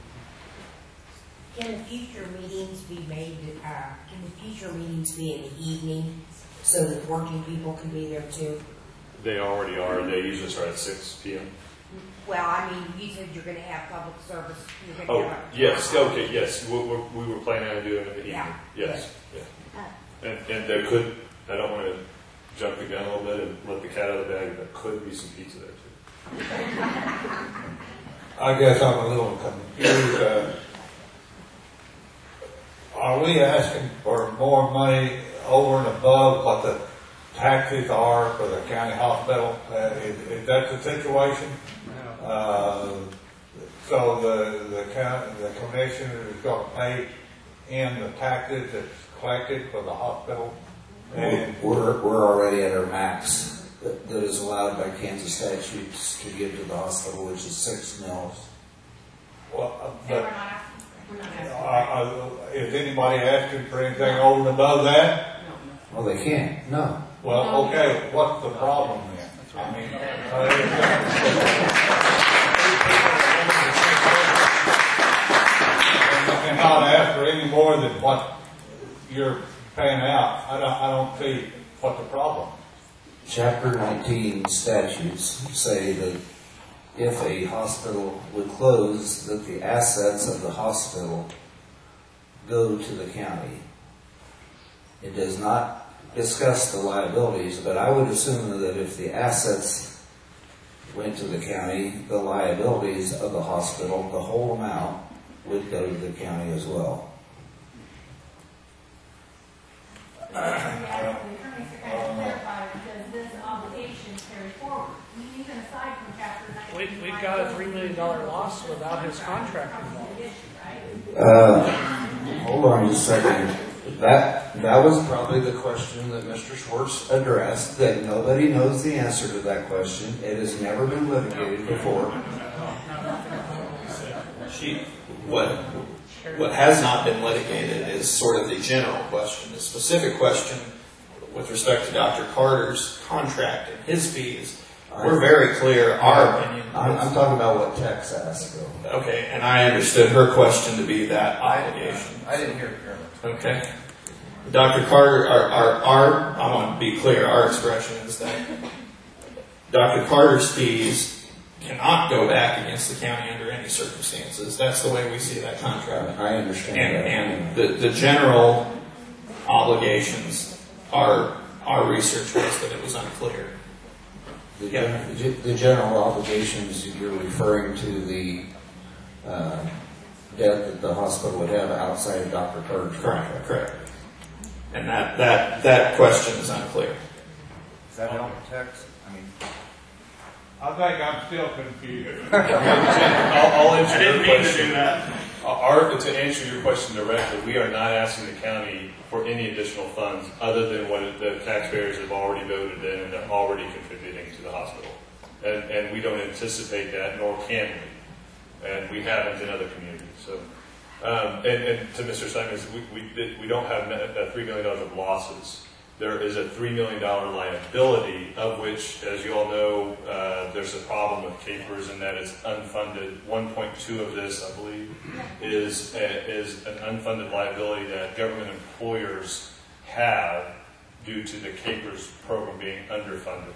Can the future meetings be made? Can the future meetings be in the evening so that working people can be there too? They already are. They usually start at 6 p.m. Well, I mean, you said you're going to have public service. Yes. Okay. Yes. We were planning on doing it in the evening. Yeah. Yes. Yeah. And there could. I don't want to jump the gun a little bit and let the cat out of the bag. There could be some pizza there too. I guess I'm a little confused. Are we asking for more money over and above what the taxes are for the county hospital? Is that the situation? So the commissioner is going to pay in the taxes that's collected for the hospital? And we're already at our max that is allowed by Kansas statutes to give to the hospital, which is 6 mils. Well, is anybody asking for anything over and above that? Well, they can't. No. Well, okay. What's the problem then? I mean, more than what you're paying out, I don't see what the problem. Chapter 19 statutes say that if a hospital would close, that the assets of the hospital go to the county. It does not discuss the liabilities, but I would assume that if the assets went to the county, the liabilities of the hospital, the whole amount, would go to the county as well. We've got a $3 million loss without his contract involved. Hold on just a second. That was probably the question that Mr. Schwartz addressed, that nobody knows the answer to that question. It has never been litigated before. What has not been litigated is sort of the general question. The specific question with respect to Dr. Carter's contract and his fees, we're very clear, our opinion. I'm talking about what Tex asked. Okay, and I understood her question to be that obligation. I didn't hear it. Okay. Dr. Carter, I want to be clear, our expression is that Dr. Carter's fees cannot go back against the county under any circumstances. That's the way we see that contract. I understand and the general obligations, our research was that it was unclear. The general obligations, you're referring to the debt that the hospital would have outside of Dr. Carter's contract. Correct. And that question is unclear. Is that help Tex? I think I'm still confused. I'll answer your question. To do that. To answer your question directly, we are not asking the county for any additional funds other than what the taxpayers have already voted in and are already contributing to the hospital. And we don't anticipate that, nor can we. And we haven't in other communities. So, and to Mr. Simons, we don't have $3 million of losses. There is a $3 million liability, of which, as you all know, there's a problem with Capers in that it's unfunded. 1.2 of this, I believe, is an unfunded liability that government employers have due to the Capers program being underfunded.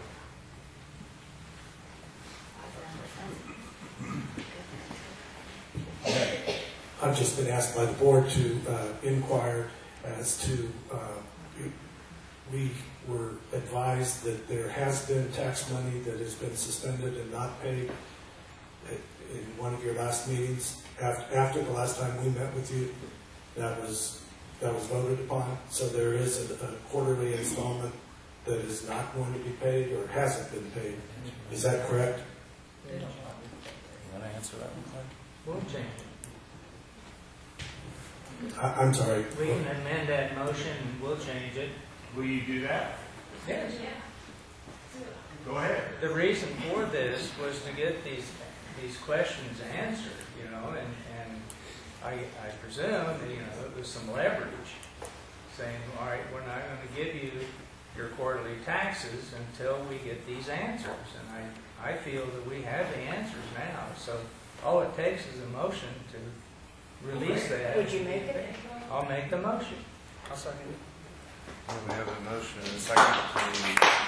I've just been asked by the board to inquire as to we were advised that there has been tax money that has been suspended and not paid in one of your last meetings. After the last time we met with you, that was voted upon. So there is a quarterly installment that is not going to be paid or hasn't been paid. Is that correct? You want to answer that one? We'll change it. I'm sorry. We can amend that motion and we'll change it. Will you do that? Yes. Go ahead. The reason for this was to get these questions answered, and I presume that, it was some leverage saying, all right, we're not going to give you your quarterly taxes until we get these answers. And I feel that we have the answers now. So all it takes is a motion to release that. Would you make it? I'll make the motion. I'll second it. We have a motion and a second to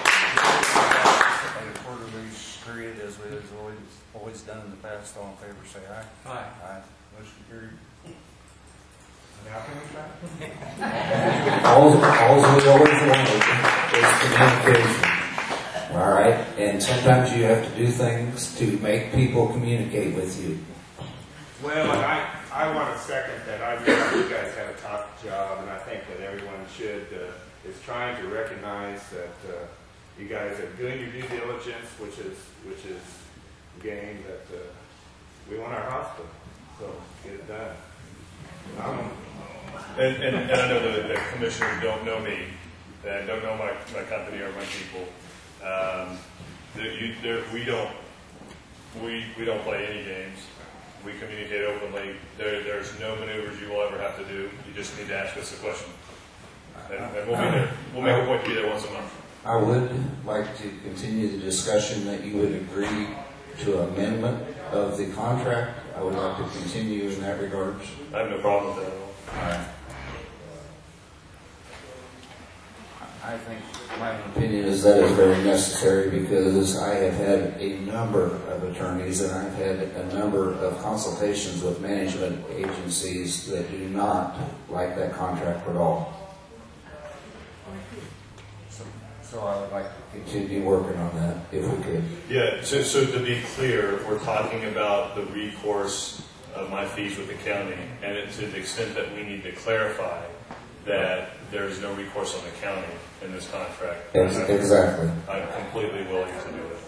a quarterly period as we have always done in the past. All in favor, say aye. Aye. Aye. Motion carried. Now can we try? All we always wanted is communication. All right? And sometimes you have to do things to make people communicate with you. Well, and I want to second that. I realize you guys have a tough job, and I think that everyone is trying to recognize that you guys are doing your due diligence, which is gain that we want our hospital. So get it done. And I know that commissioners don't know me, and don't know my company or my people. We don't play any games. We communicate openly. There's no maneuvers you will ever have to do. You just need to ask us a question. And we'll be there. We'll make a point to be there once a month. I would like to continue the discussion that you would agree to amendment of the contract. I would like to continue in that regard. I have no problem with that at all. All right. I think My opinion is that is very necessary because I have had a number of attorneys and I've had a number of consultations with management agencies that do not like that contract at all. so I would like to Continue working on that if we could. Yeah, so to be clear, we're talking about the recourse of my fees with the county, and it's to the extent that we need to clarify that there's no recourse on the county in this contract. Exactly. I'm completely willing to do it.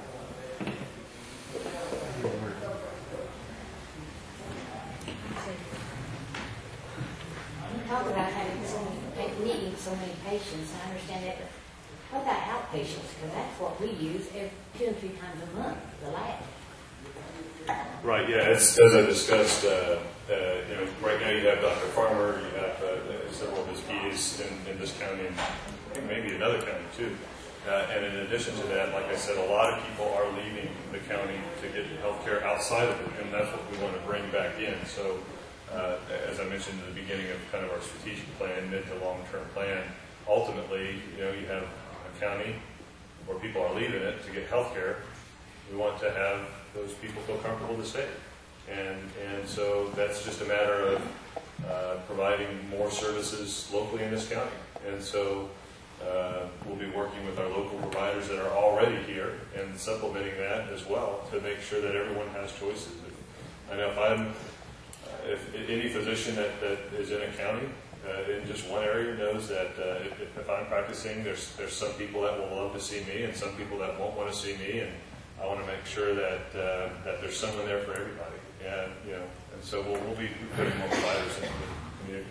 You talk about having needing so many patients, I understand that, but what about outpatients? Because that's what we use 2 and 3 times a month, the lab. Right, yeah, as I discussed, right now you have Dr. Farmer, you have several of his PAs in this county, and I think maybe another county too. And in addition to that, like I said, a lot of people are leaving the county to get health care outside of it, and that's what we want to bring back in. So, as I mentioned at the beginning of kind of our strategic plan, mid to long-term plan, ultimately, you have a county where people are leaving it to get health care. We want to have those people feel comfortable to stay. And so that's just a matter of providing more services locally in this county. And so we'll be working with our local providers that are already here and supplementing that as well to make sure that everyone has choices. I know if any physician that is in a county in just one area knows that if I'm practicing, there's some people that will love to see me and some people that won't want to see me, and I want to make sure that there's someone there for everybody. And and so we'll be putting more providers in the community.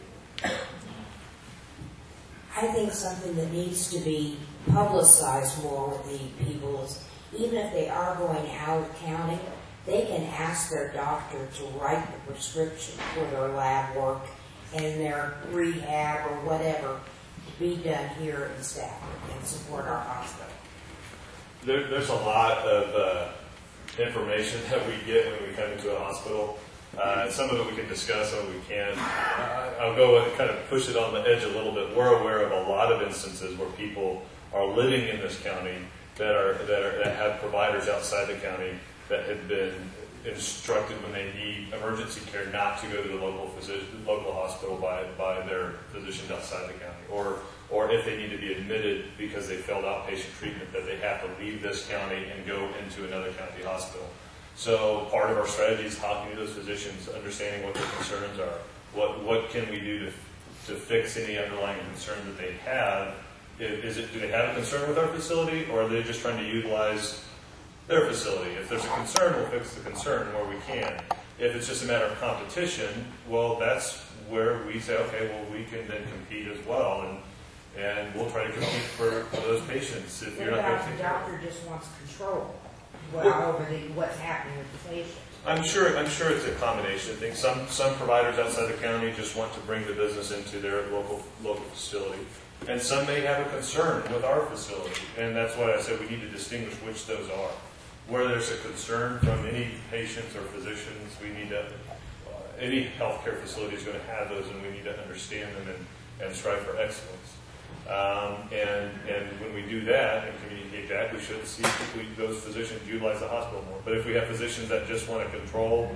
I think something that needs to be publicized more with the people is, even if they are going out of county, they can ask their doctor to write the prescription for their lab work and their rehab or whatever to be done here in Stafford and support our hospital. There's a lot of information that we get when we come into a hospital. Some of it we can discuss, some of it we can't. I'll go and kind of push it on the edge a little bit. We're aware of a lot of instances where people are living in this county that have providers outside the county that have been instructed when they need emergency care not to go to the local hospital by their physicians outside the county, or if they need to be admitted because they failed outpatient treatment, that they have to leave this county and go into another county hospital. So part of our strategy is talking to those physicians, understanding what their concerns are, what can we do to fix any underlying concerns that they have. Do they have a concern with our facility, or are they just trying to utilize their facility? If there's a concern, we'll fix the concern where we can. If it's just a matter of competition, well, that's where we say, okay, well, we can then compete as well, and we'll try to compete for those patients. If you're not going to take care of doctor just wants control over what's happening with the patient. I'm sure it's a combination of things. Some providers outside the county just want to bring the business into their local facility, and some may have a concern with our facility, and that's why I said we need to distinguish which those are. Where there's a concern from any patients or physicians, we need to. Any healthcare facility is going to have those, and we need to understand them and strive for excellence. And when we do that and communicate that, we should see if those physicians utilize the hospital more. But if we have physicians that just want to control,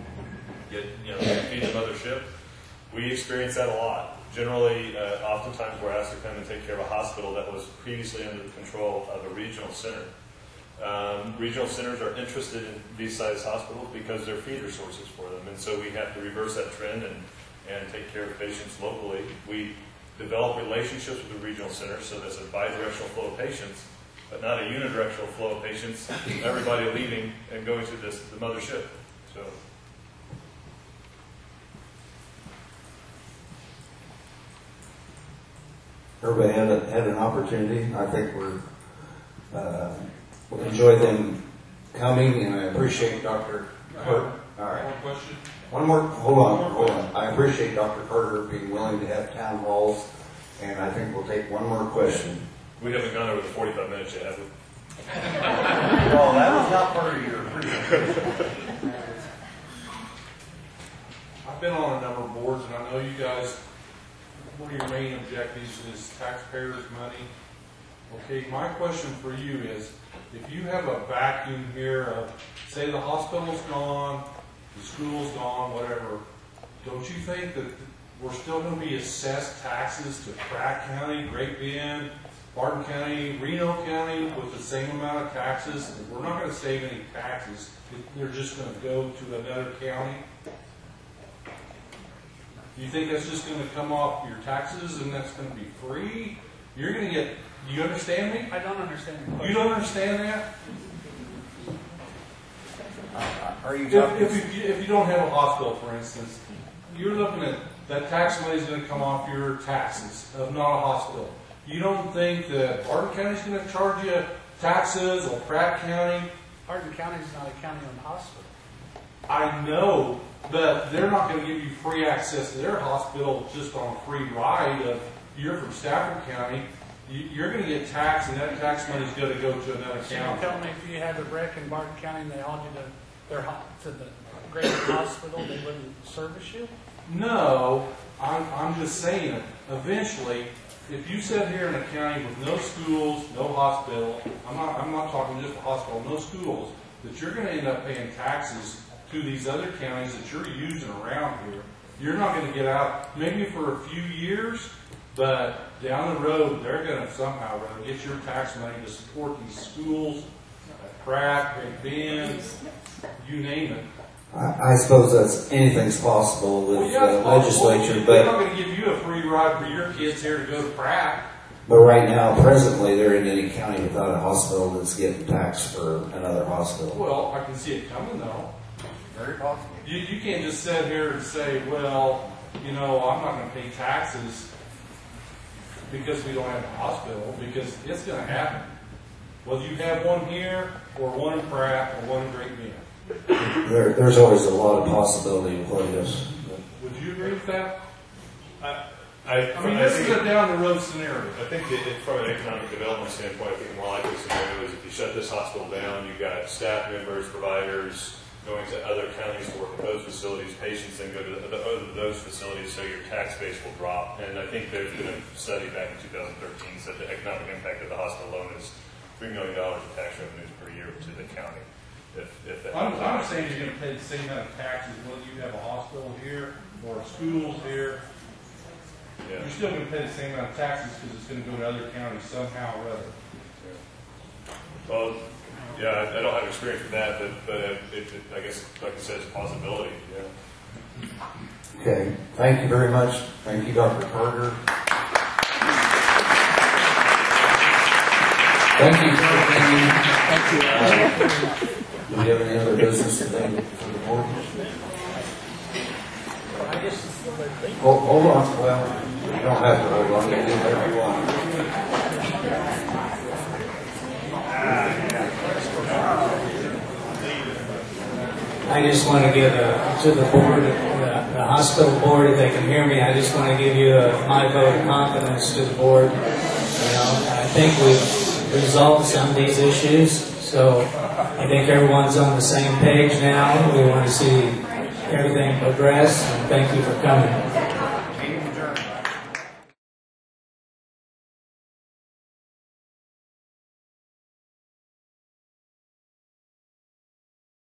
feed the mothership, we experience that a lot. Generally, oftentimes we're asked to come and take care of a hospital that was previously under the control of a regional center. Regional centers are interested in these size hospitals because they're feeder sources for them, and so we have to reverse that trend and take care of patients locally. We develop relationships with the regional centers so there's a bi-directional flow of patients, but not a unidirectional flow of patients, everybody leaving and going to the mothership. So. Everybody had an opportunity. I think we enjoyed them coming, and I appreciate Dr. Carter. All right. One question? One more. Hold on. I appreciate Dr. Carter being willing to have town halls, and I think we'll take one more question. We haven't gone over the 45 minutes yet, have we? Oh, that was not part of your I've been on a number of boards, and I know you guys, one of your main objectives is taxpayers' money Okay, my question for you is, if you have a vacuum here of, say the hospital's gone, the school's gone, whatever, don't you think that we're still going to be assessed taxes to Pratt County, Great Bend, Barton County, Reno County with the same amount of taxes? We're not going to save any taxes. They're just going to go to another county. Do you think that's just going to come off your taxes and that's going to be free? You're going to get, do you understand me? I don't understand. You don't understand that? Are you if you don't have a hospital, for instance, you're looking at that tax money is going to come off your taxes of not a hospital. You don't think that Barton County is going to charge you taxes or Pratt County? Hardin County is not a county-owned hospital. I know, but they're not going to give you free access to their hospital just on a free ride. You're from Stafford County. You're going to get taxed, and that tax money is going to go to another So county. you're telling me if you had a wreck in Barton County and they hauled you to the Great Hospital, they wouldn't service you? No, I'm just saying, eventually, if you sit here in a county with no schools, no hospital, I'm not talking just a hospital, no schools, that you're going to end up paying taxes to these other counties that you're using around here. You're not going to get out, maybe for a few years, but down the road, they're going to somehow get your tax money to support these schools, Pratt, Great Bend, you name it. I suppose that's anything's possible with the legislature, They're not but going to give you a free ride for your kids here to go to Pratt. right now, presently, there isn't any county without a hospital that's getting taxed for another hospital. Well, I can see it coming though. Very possible. You can't just sit here and say, well, I'm not going to pay taxes because we don't have a hospital, because it's going to happen. Whether you have one here, or one in Pratt, or one in Great Bend. There's always a lot of possibility of what it is. Would you agree with that? I mean, this is a down the road scenario. I think that from an economic development standpoint, I think the more likely scenario is if you shut this hospital down, you've got staff members, providers going to other counties to work at those facilities, patients then go to those facilities, so your tax base will drop. And I think there's been a study back in 2013 said the economic impact of the hospital alone is $3 million of tax revenues per year to the county. I'm saying you're going to pay the same amount of taxes whether you have a hospital here or schools here. Yeah. You're still going to pay the same amount of taxes because it's going to go to other counties somehow or other. Well, yeah, I don't have experience with that, but I guess, like I said, it's a possibility. Yeah. Okay, thank you very much. Thank you, Dr. Carter. Thank you for attending. Thank you. Do we have any other business today for the board? Hold on. Well, you don't have to hold on. You can do whatever you want. I just want to give to the board, the hospital board, if they can hear me, I just want to give you my vote of confidence to the board. I think we've resolved some of these issues, so I think everyone's on the same page now. We want to see everything progress, and thank you for coming.